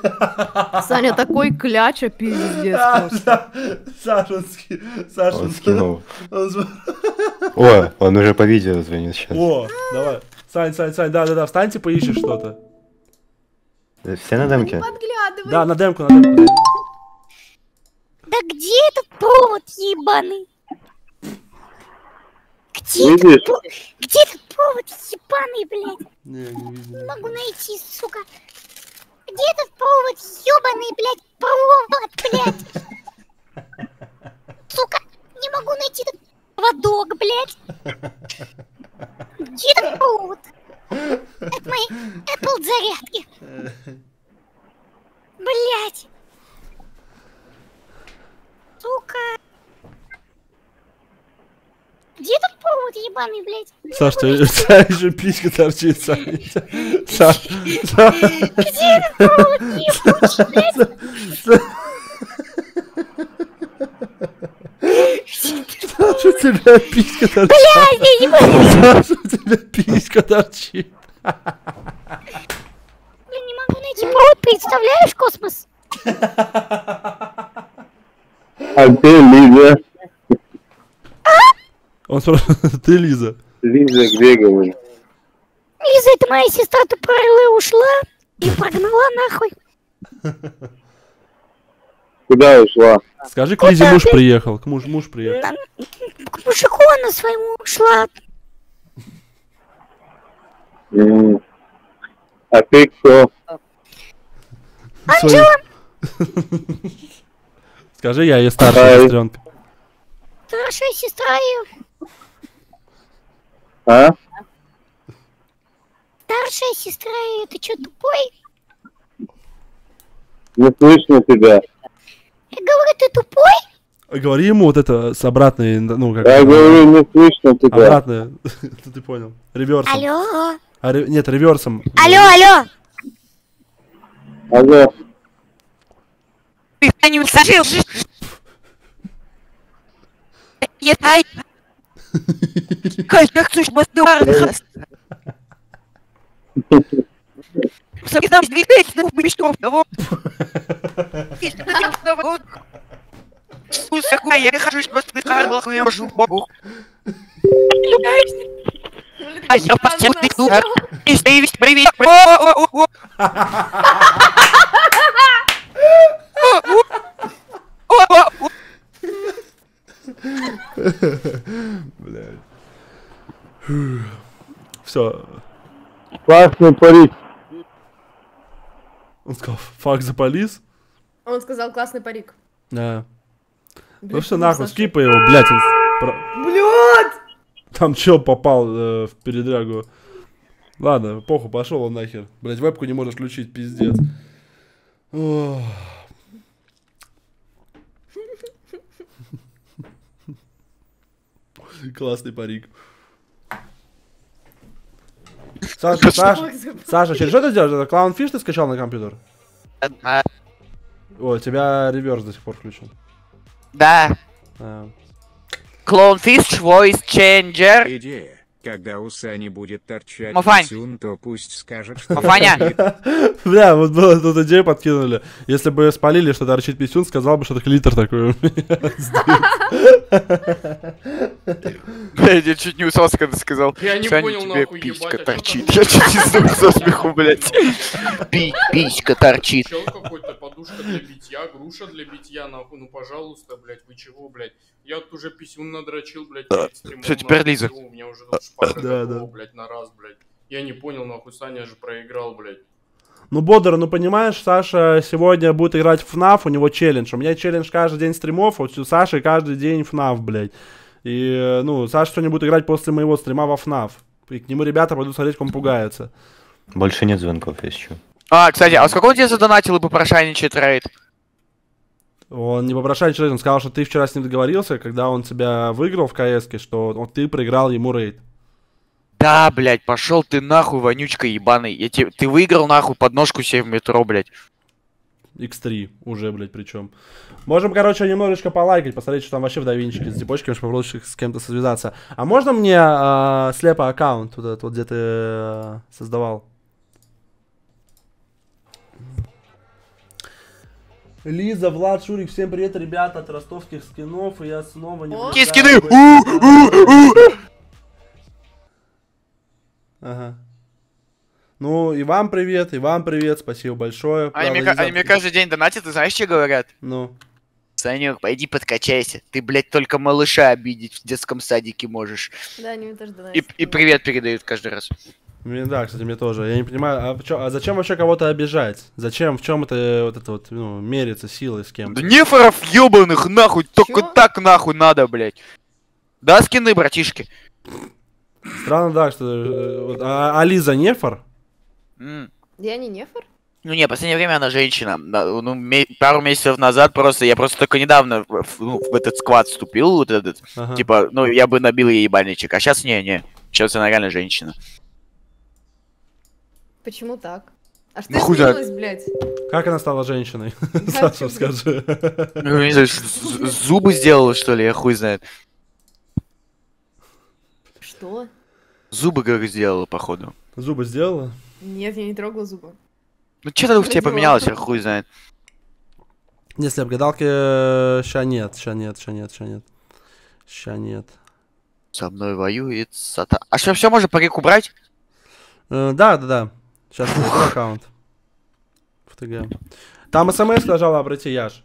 Саня такой кляча, пиздец. Саша Он скинул. О, он уже по видео звонит сейчас. О, давай. Сань, Сань, Сань, да-да-да, встаньте, поищешь что-то. Все на демке? Да, на демку, на демку. Да где этот провод ебаный? Где Видишь? этот, про- где этот провод ебаный, блядь? Не, не видно. Не могу найти, сука. Где этот провод ебаный, блядь? Провод, блядь. Сука, не могу найти этот проводок, блядь. Где этот провод? Это мои Apple зарядки. Блядь. Сука. Где этот провод ебаный, блядь? Не Саш, могу ты найти. еще писька торчит, Саня. Саш, Где этот провод ебучий, блядь? Саша, у тебя писька торчит. Блядь, я не могу. Саша, у тебя писька торчит. Я не могу найти провод, представляешь, космос? А где Лиза? Он спрашивает, ты Лиза? Лиза где, говорит? Лиза, это моя сестра тупорылая ушла и прогнала нахуй. Куда ушла? Скажи, к Лизе муж приехал. К муж, муж приехал. На- К мужику она своему ушла. М. А ты кто? Анджела, Скажи, я ее старшая Ай. сестренка. старшая сестра ее. А? Старшая сестра ее. Ты чё, тупой? Не слышно тебя. Я говорю, ты тупой? Говори ему вот это с обратной, ну как. Я говорю, не слышно тебя. Обратная. Ты понял. Реверсом. Алло. А, ре- Нет, реверсом. Алло, алло. Алло. Ты не усажил. Я тай. Как как слышь, бастуар. Сам двигайся, ну, бычков, того. Слушай, я хожу, что ты харбал, я хожу, бабу. А я постел, ты тут. И стоишь, привет. О-о-о-о. О-о-о. Все. Классный парик. Он сказал, фак за полис. Он сказал, классный парик. Да. Ну Блядь, все ну, нахуй, Саша. скипай его, блядь. Он... про- Блядь! Там чё попал э, в передрягу? Ладно, похуй, пошел он нахер. Блядь, вебку не можешь включить, пиздец. Ох. Классный парик. Саша, Саша, Саша, через что ты делаешь? Это Clownfish ты скачал на компьютер? О, у тебя реверс до сих пор включен. Да. А. Clownfish Voice Changer. Идея. Когда у Сани будет торчать Мафань. писюн, то пусть скажет, что... Мафаня. Бля, вот было, тут идею подкинули. Если бы спалили, что торчит писюн, сказал бы, что это клитор такой у меня. Я чуть не усос, когда сказал. Я не Саня, понял, тебе нахуй, писька ебать, а чё торчит. там? Я чуть не сдох со смеху, блядь. Пи- Писька торчит. Чел какой-то, подушка для битья, груша для битья, нахуй, ну пожалуйста, блядь, вы чего, блядь? Я тут уже писюн надрочил, блядь, перед стримом. Всё, теперь нахуй, Лиза. всё, У меня уже тут шпага Да, готова, да. блядь, на раз, блядь. Я не понял, нахуй, Саня же проиграл, блядь. Ну, Бодер, ну понимаешь, Саша сегодня будет играть в эф эф, у него челлендж. У меня челлендж каждый день стримов, а у Саши каждый день эф эф, блядь. И, э, ну, Саша сегодня будет играть после моего стрима в эф эф. И к нему ребята пойдут смотреть, как он пугается. Больше нет звонков еще. А, кстати, а сколько он тебе задонатил и попрошайничает рейд? Он не попрошайный человек, он сказал, что ты вчера с ним договорился, когда он тебя выиграл в КС-ке, что вот ты проиграл ему рейд. Да, блядь, пошел ты нахуй, вонючка ебаный. Я тебе, ты выиграл нахуй подножку себе в метро, блядь. икс три уже, блядь, причем. Можем, короче, немножечко полайкать, посмотреть, что там вообще в давинчике с цепочками, чтобы попробовать с кем-то связаться. А можно мне э, слепо аккаунт, вот этот вот, где ты э, создавал? Лиза, Влад, Шурик, всем привет, ребята, от ростовских скинов, и я снова не... Какие скины? Ага. Ну, и вам привет, и вам привет, спасибо большое. Они, мне, Правда, они мне каждый день донатят, ты знаешь, что говорят? Ну. Санек, пойди подкачайся. Ты, блядь, только малыша обидеть в детском садике можешь. Да, они мне тоже И, донатят. и привет передают каждый раз. Мне, да, кстати, мне тоже. Я не понимаю, а, чё, а зачем вообще кого-то обижать? Зачем, в чем это вот это вот, ну, мериться силой с кем-то? Да нефоров ебаных нахуй, только так нахуй надо, блядь. Да, скины, братишки. Странно, да, что... э, вот, а, а Лиза нефор? М. Я не нефор? Ну не, в последнее время она женщина. На- Ну, ме- пару месяцев назад просто, я просто только недавно в, в- ну, в этот сквад вступил, вот этот. Ага. Типа, ну, я бы набил ей ебальничек, а сейчас не-не. Сейчас она реально женщина. Почему так? А что Ну, хуй знает. изменилось, блядь? Как она стала женщиной? Саша, скажи. Ну, не знаю, з- з- зубы сделала, что ли, я хуй знает. Что? Зубы, говорю, сделала, походу. Зубы сделала? Нет, я не трогала зубы. Ну, что-то в тебе Родила. поменялось, я хуй знает. Если обгадалки... Ща нет, ща нет, ща нет, ща нет. Ща нет. Со мной воюет сата. А что, все можно по реку брать? Э, Да, да, да. Сейчас включу аккаунт. В ТГ. Там смс нажала, обрати, Яш.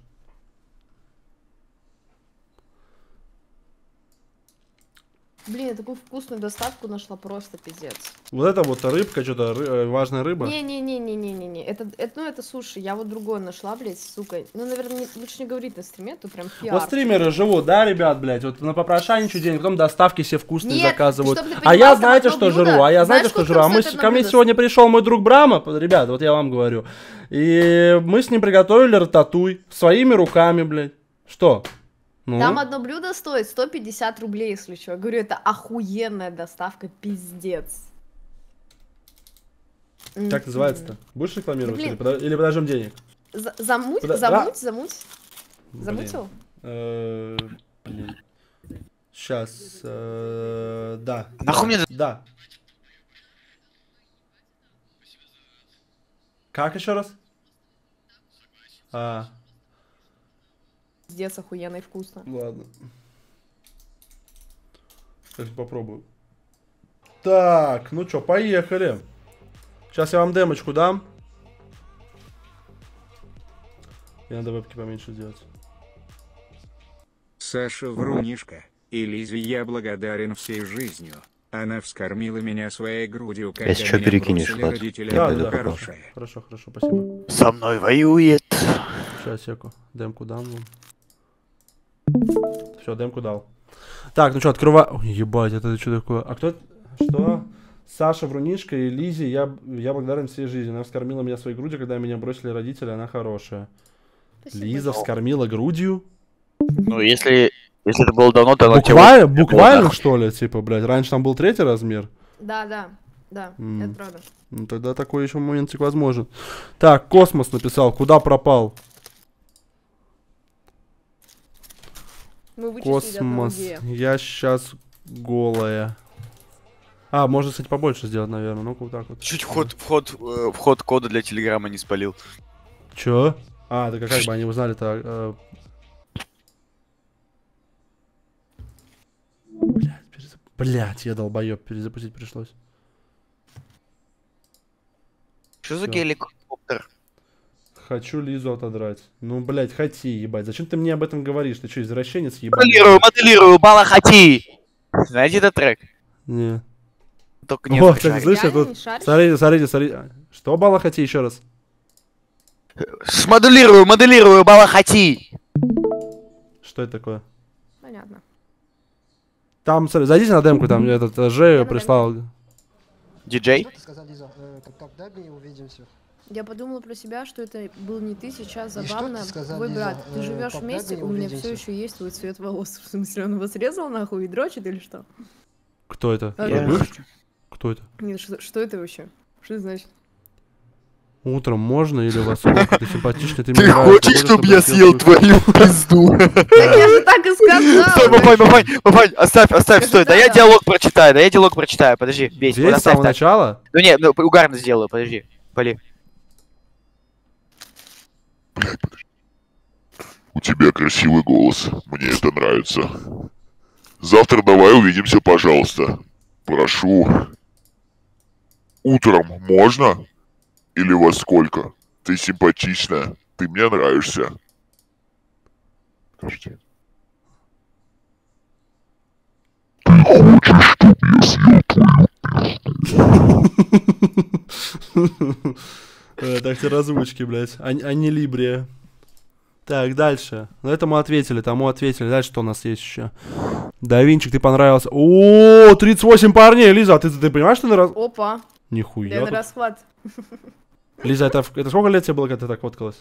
Блин, я такую вкусную доставку нашла, просто пиздец. Вот это вот рыбка, что-то ры- э, важная рыба. Не-не-не-не-не-не-не. Это, это, ну, это суши. Я вот другое нашла, блядь, сука. Ну, наверное, не- лучше не говорить на стриме, а то прям пиар. Вот стримеры живут, да, ребят, блядь, вот на попрошайничаю денег, потом доставки все вкусные Нет, заказывают. чтоб ты А понимал, я там знаете, одно что блюдо. жру? А я Знаешь, знаете, что сколько жру? А там мы, стоит с- одно ко мне блюдо? сегодня пришел мой друг Брама, ребят, вот я вам говорю. И мы с ним приготовили рататуй своими руками, блядь. Что? Ну? Там одно блюдо стоит сто пятьдесят рублей, если что. Я говорю, это охуенная доставка, пиздец. Как называется-то? Будешь рекламировать Блин. или, подо- или подождем денег? За- Замуть, Подо- замуть, замуть. Блин. Замутил? Э, блин. Сейчас. э, Да. Нахуй мне за- Да. Как еще раз? А, Пиздец, охуенно и вкусно. ладно. Сейчас попробую. Так, ну что, поехали. Сейчас я вам демочку дам. И надо вебки поменьше сделать. Саша врунишка, и Лизе я благодарен всей жизнью. Она вскормила меня своей грудью, когда Если что, меня перекинешь, бросили Влад. родители. Да, Это да, да, хорошо. хорошее. Хорошо, хорошо, спасибо. Со мной воюет. Сейчас, секу. Демку дам вам. Все, демку дал. Так, ну что, открывай. Ой, ебать, это что такое? А кто это? Что? Саша Врунишка и Лизе, я, я благодарен всей жизни. Она вскормила меня своей грудью, когда меня бросили родители, она хорошая. Спасибо. Лиза вскормила грудью? Ну, если, если это было давно, то оно Буквально, тебе было буквально нахуй. что ли, типа, блядь, раньше там был третий размер? Да, да, да, М. это правда. Ну тогда такой еще моментик возможен. Так, Космос написал, куда пропал? Мы вычислили одного Космос, гея. я сейчас голая. А, можно, кстати, побольше сделать, наверное. Ну-ка, вот так вот. Чуть вход, вход, э, вход кода для телеграма не спалил. Чё? А, так а как бы они узнали-то? э, Блядь, перезап... Блядь, я долбоёб, перезапустить пришлось. Что за Всё. геликоптер? Хочу Лизу отодрать. Ну, блядь, хоти, ебать. Зачем ты мне об этом говоришь? Ты что, извращенец ебаный? Моделирую, моделирую, Балахати! Знаете этот трек? Не. Только не О, в кстати, шаре. слышишь, Реально тут... не шаришь? Смотрите, смотрите, смотрите. Что, Балахати, еще раз? Смоделирую, моделирую, Балахати! Что это такое? Понятно. Там, смотри, зайдите на демку, там этот э, Ж на прислал. Диджей? Что ты сказал, Лиза? Э, как- Когда мы увидимся? Я подумала про себя, что это был не ты сейчас, И что забавно. ты сказал, Твой Лиза? брат, ты Э, живешь когда вместе, мы у меня увидимся? все еще есть твой цвет волос. В смысле, он его срезал нахуй и дрочит или что? Кто это? А, Твой да. бывший? Кто это? Нет, что, что это вообще? Что это значит? Утром можно или во сколько? Ты симпатичный, ты мне Ты нравишься, хочешь, хочешь, чтобы я съел съел твою пизду? Я же так и сказала! Стой, Папань, Папань, Папань, оставь, оставь, Скажи стой, да да, я да. диалог прочитаю, да я диалог прочитаю, подожди, бейся, Здесь вот с оставь самого так. начала? Ну не, ну угарно сделаю, подожди, поли. У тебя красивый голос. Мне это нравится. Завтра давай увидимся, пожалуйста. Прошу. Утром можно? Или во сколько? Ты симпатичная. Ты мне нравишься. Скажите. Ты хочешь, чтоб я съел твою пизду? Так тебе разлучки, блядь. А не либрия. Так, дальше. Ну, этому ответили, тому ответили. Дальше что у нас есть еще? Да, Винчик, ты понравился. О, тридцать восемь парней, Лиза, а ты, ты понимаешь, что ты на раз... Опа. Нихуя. Я на расхват. Лиза, это, это сколько лет тебе было, когда ты так фоткалась?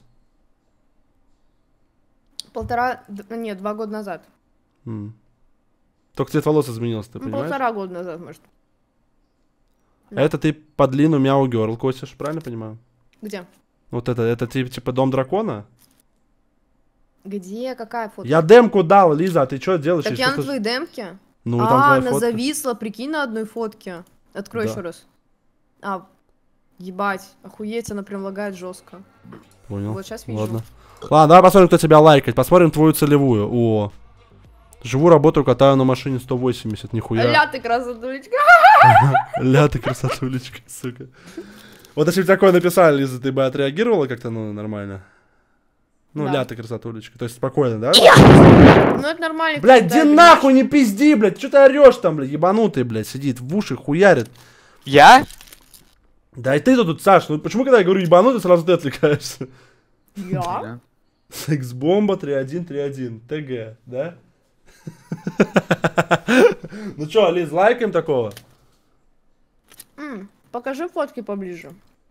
Полтора... Нет, два года назад. М. Только цвет волос изменился, ты Ну, понимаешь? полтора года назад, может. А это ты под длину Мяу Герл косишь, правильно понимаю? Где? Вот это, это ты, типа Дом Дракона? Где? Какая фотка? Я демку дал, Лиза, а ты что делаешь? Так Или я что на ты- твоей демке. Ну, а, там твоя она фотка. зависла, прикинь, на одной фотке. Открой Да. еще раз. А, ебать, охуеть, она прям лагает жестко. Понял. Вот сейчас вижу. Ладно. Ладно, давай посмотрим, кто тебя лайкает. Посмотрим твою целевую. О. Живу, работаю, катаю на машине сто восемьдесят, нихуя. Ля ты красотулечка. Ля ты красотулечка, сука. Вот если бы такое написали, Лиза, ты бы отреагировала как-то, ну, нормально? Ну, Да. ля ты красотулечка. То есть спокойно, да? Ну это нормально. Блядь, когда иди ты нахуй, не пизди, блядь. Что ты орешь там, блядь, ебанутый, блядь, сидит, в уши хуярит. Я? Да и ты тут, Саш, ну почему, когда я говорю ебанутый, сразу ты отвлекаешься? Я? Секс-бомба три один три один, ТГ, да? Ну чё, Лиз, лайкаем такого? М, покажи фотки поближе.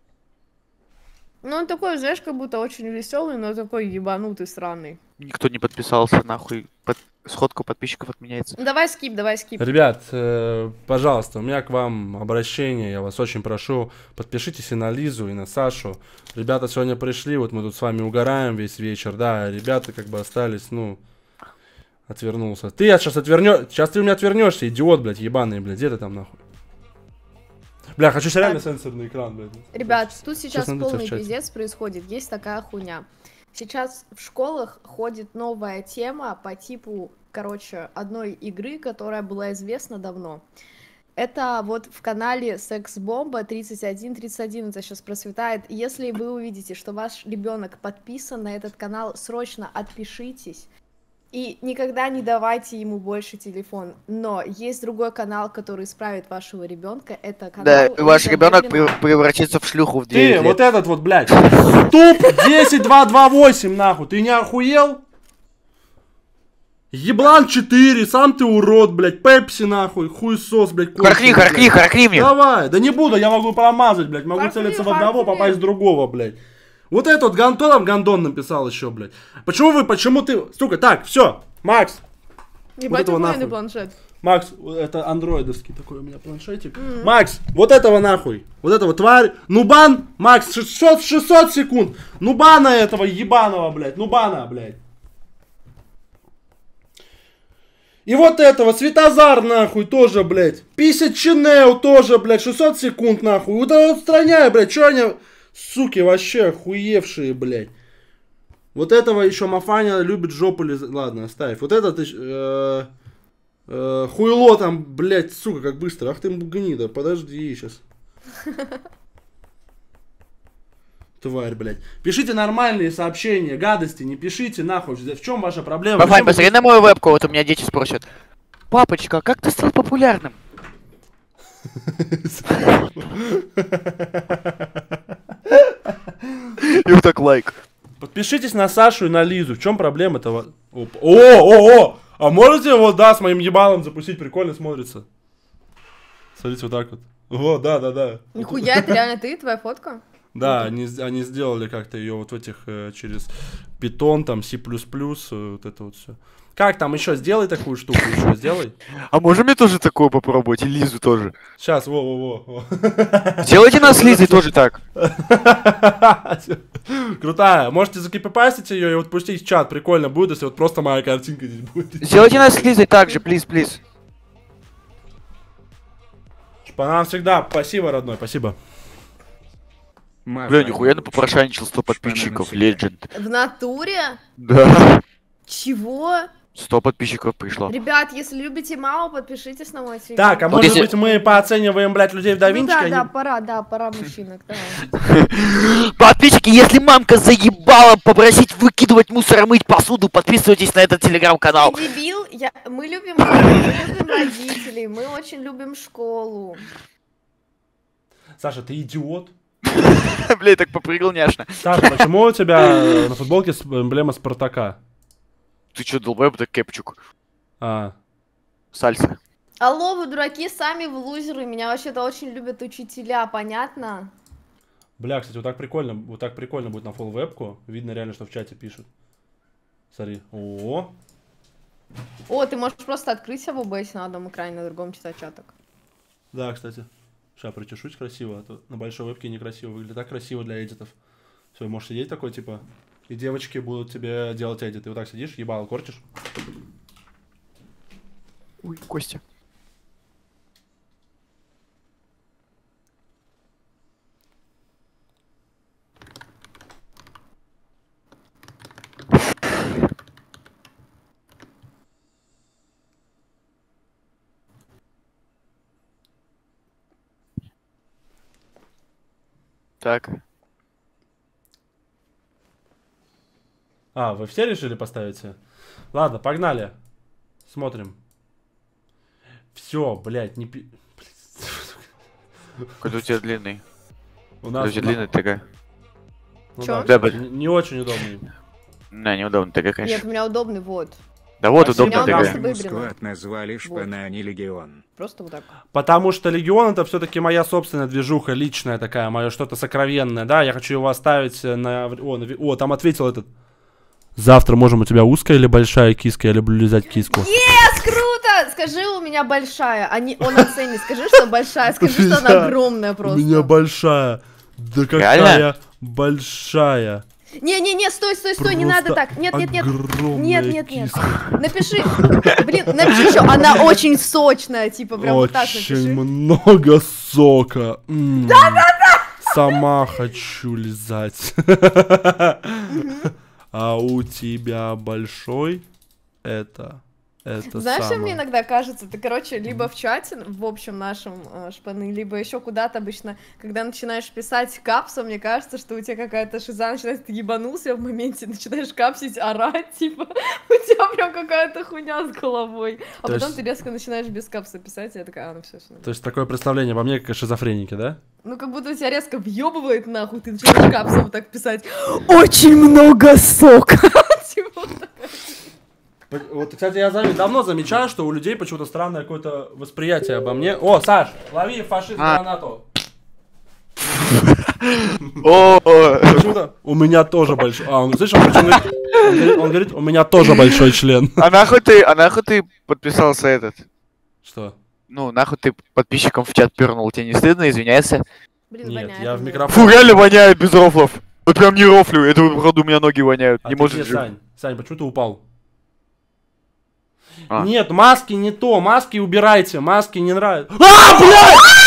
Ну он такой, знаешь, как будто очень веселый, но такой ебанутый, странный. Никто не подписался, нахуй. Под... Сходку подписчиков отменяется. Ну, давай скип, давай скип. Ребят, э, пожалуйста, у меня к вам обращение, я вас очень прошу, подпишитесь и на Лизу, и на Сашу. Ребята сегодня пришли, вот мы тут с вами угораем весь вечер, да, ребята как бы остались, ну, отвернулся. Ты сейчас отвернешь, сейчас ты у меня отвернешься, идиот, блядь, ебаный, блядь, где ты там нахуй? Бля, хочу реально сенсорный экран, блядь. Ребят, тут сейчас найдутся в полный чате. пиздец происходит. Есть такая хуйня. Сейчас в школах ходит новая тема по типу, короче, одной игры, которая была известна давно. Это вот в канале Секс-бомба тридцать один тридцать один это сейчас просветает. Если вы увидите, что ваш ребенок подписан на этот канал, срочно отпишитесь. И никогда не давайте ему больше телефон. Но есть другой канал, который исправит вашего ребенка. Это канал... Да, и ваш ребенок Незамедленно. превратится в шлюху в Ты, девять вот лет. этот вот, блядь, туп десять два два восемь, нахуй, ты не охуел? Еблан четыре, сам ты урод, блядь, пепси, нахуй, хуесос, блядь, Харкни, конченый, харкни, блядь. харкни мне. Давай, да не буду, я могу промазать, блядь, могу Харкни, целиться в одного, харкни. попасть в другого, блядь. Вот этот вот Гантон, там Гандон написал еще, блядь. Почему вы, почему ты, сука, так, все, Макс. Ебать, этого охуенный нахуй. планшет. Макс, это андроидовский такой у меня планшетик. Макс, вот этого нахуй. Вот этого тварь. Нубан, Макс, шестьсот, шестьсот секунд. Нубана этого ебаного, блядь. Нубана, блядь. И вот этого, Светозар, нахуй, тоже, блядь. пятьдесят Чинео тоже, блядь, шестьсот секунд, нахуй. Вот это устраняй, блядь, что они, суки, вообще охуевшие, блядь. Вот этого еще Мафаня любит жопу лизать. Ладно, оставь. Вот этот, э, э, хуйло там, блядь, сука, как быстро. Ах ты гнида, подожди сейчас. Тварь, блядь. Пишите нормальные сообщения, гадости, не пишите нахуй. В чем ваша проблема? Папань, Зачем вы посмотри на мою вебку, вот у меня дети спросят. Папочка, как ты стал популярным? И вот так лайк. Подпишитесь на Сашу и на Лизу. В чем проблема-то? О, о, о! А можете вот, да, с моим ебалом запустить? Прикольно смотрится. Смотрите, вот так вот. О, да, да, да. Нихуя, это реально ты, твоя фотка? Да, они, они сделали как-то ее вот в этих, э, через Python, там, C++, э, вот это вот все. Как там еще? Сделай такую штуку, еще сделай. А можем мне тоже такое попробовать? И Лизу тоже. Сейчас, во-во-во. Сделайте нас с Лизой тоже так. Крутая. Можете закипипастить ее и вот пустить в чат. Прикольно будет, если вот просто моя картинка здесь будет. Сделайте нас с Лизой так же, плиз, плиз. По нам всегда. Спасибо, родной, спасибо. Бля, нихуя на попрошайничал сто подписчиков, Legend. В натуре? Да. Чего? сто подписчиков пришло. Ребят, если любите маму, подпишитесь на мой телеграм. Так, а может если- быть мы пооцениваем, блядь, людей в Ну Давинчике? да, они- да, пора, да, пора мужчинок, давай. Подписчики, если мамка заебала попросить выкидывать мусор и мыть посуду, подписывайтесь на этот телеграм-канал. Ты дебил? Я... Мы любим маму, мы любим родителей, мы очень любим школу. Саша, ты идиот? Блин, так попрыгал няшно. Саша, почему у тебя э, на футболке с- эмблема Спартака? Ты чё, долбоёб, так кепчук? А, Сальса. Алло, вы дураки, сами в лузеры, меня вообще-то очень любят учителя, понятно? бля, кстати, вот так прикольно, вот так прикольно будет на фулл вебку. Видно реально, что в чате пишут. Смотри, о, О, ты можешь просто открыть об ОБС на одном экране, на другом читать чаток. да, кстати. Сейчас причешусь красиво, а то на большой вебке некрасиво выглядит. Так красиво для эдитов. Все, можешь сидеть такой, типа, и девочки будут тебе делать эдит. Ты вот так сидишь, ебало корчишь. Ой, Костя. Так. А, вы все решили поставить? Ладно, погнали. Смотрим. Все, блядь, не пи... Какой у тебя длинный? У нас... У тебя длинный ТГ. Ну Чё? да, Да, кстати, не, не очень удобный. Да, неудобно ТГ, Нет, конечно. у меня удобный, вот. Да вот Спасибо, удобно меня он ТГ. просто выбрано. Склад назвали шпана, а не легион. Просто вот так. Потому что Легион это все-таки моя собственная движуха, личная такая, мое что-то сокровенное, да, я хочу его оставить на... О, на... О, там ответил этот. Завтра можем у тебя узкая или большая киска, я люблю лизать киску. Yes, круто! Скажи, у меня большая. Они, он оценит. Скажи, что большая. Скажи, что она огромная У просто. меня большая. Да какая Реально? большая. Не-не-не, стой, стой, стой, не надо Просто так. Нет, нет, нет. огромная Нет, нет, нет. киска. Напиши. Блин, напиши еще. Она очень сочная. Типа, прям вот так Очень напиши. много сока. Да-да-да! Сама хочу лизать. А у тебя большой это, это Знаешь, что самое. мне иногда кажется? Ты, короче, либо в чате, в общем нашем э, шпаны, либо еще куда-то обычно, когда начинаешь писать капсом, мне кажется, что у тебя какая-то шиза начинается, ты ебанулся в моменте, начинаешь капсить, орать, типа, у тебя прям какая-то хуйня с головой. А То потом есть- ты резко начинаешь без капса писать, и я такая, а, ну все, все. То есть такое представление обо мне, как о шизофренике, да? Ну, как будто у тебя резко въебывает нахуй, ты начинаешь капсом вот так писать. Очень много сока. Типа вот так. Вот, кстати, я зам- давно замечаю, что у людей почему-то странное какое-то восприятие обо мне. О, Саш, лови фашист А. гранату. О, Почему-то у меня тоже большой... А, он, слышишь, он, причем говорит, он, говорит, он говорит, у меня тоже большой член. а нахуй ты, а нахуй ты подписался этот? Что? Ну, нахуй ты подписчикам в чат пернул, тебе не стыдно, извиняйся? Блин, Нет, воняет я в уже. Фу, микрофон. реально воняет без рофлов. Вот прям не рофлю, это походу у меня ноги воняют. А не ты может где, жить. Сань? Сань, почему ты упал? А. Нет, маски не то, маски убирайте, маски не нравятся. А, блядь!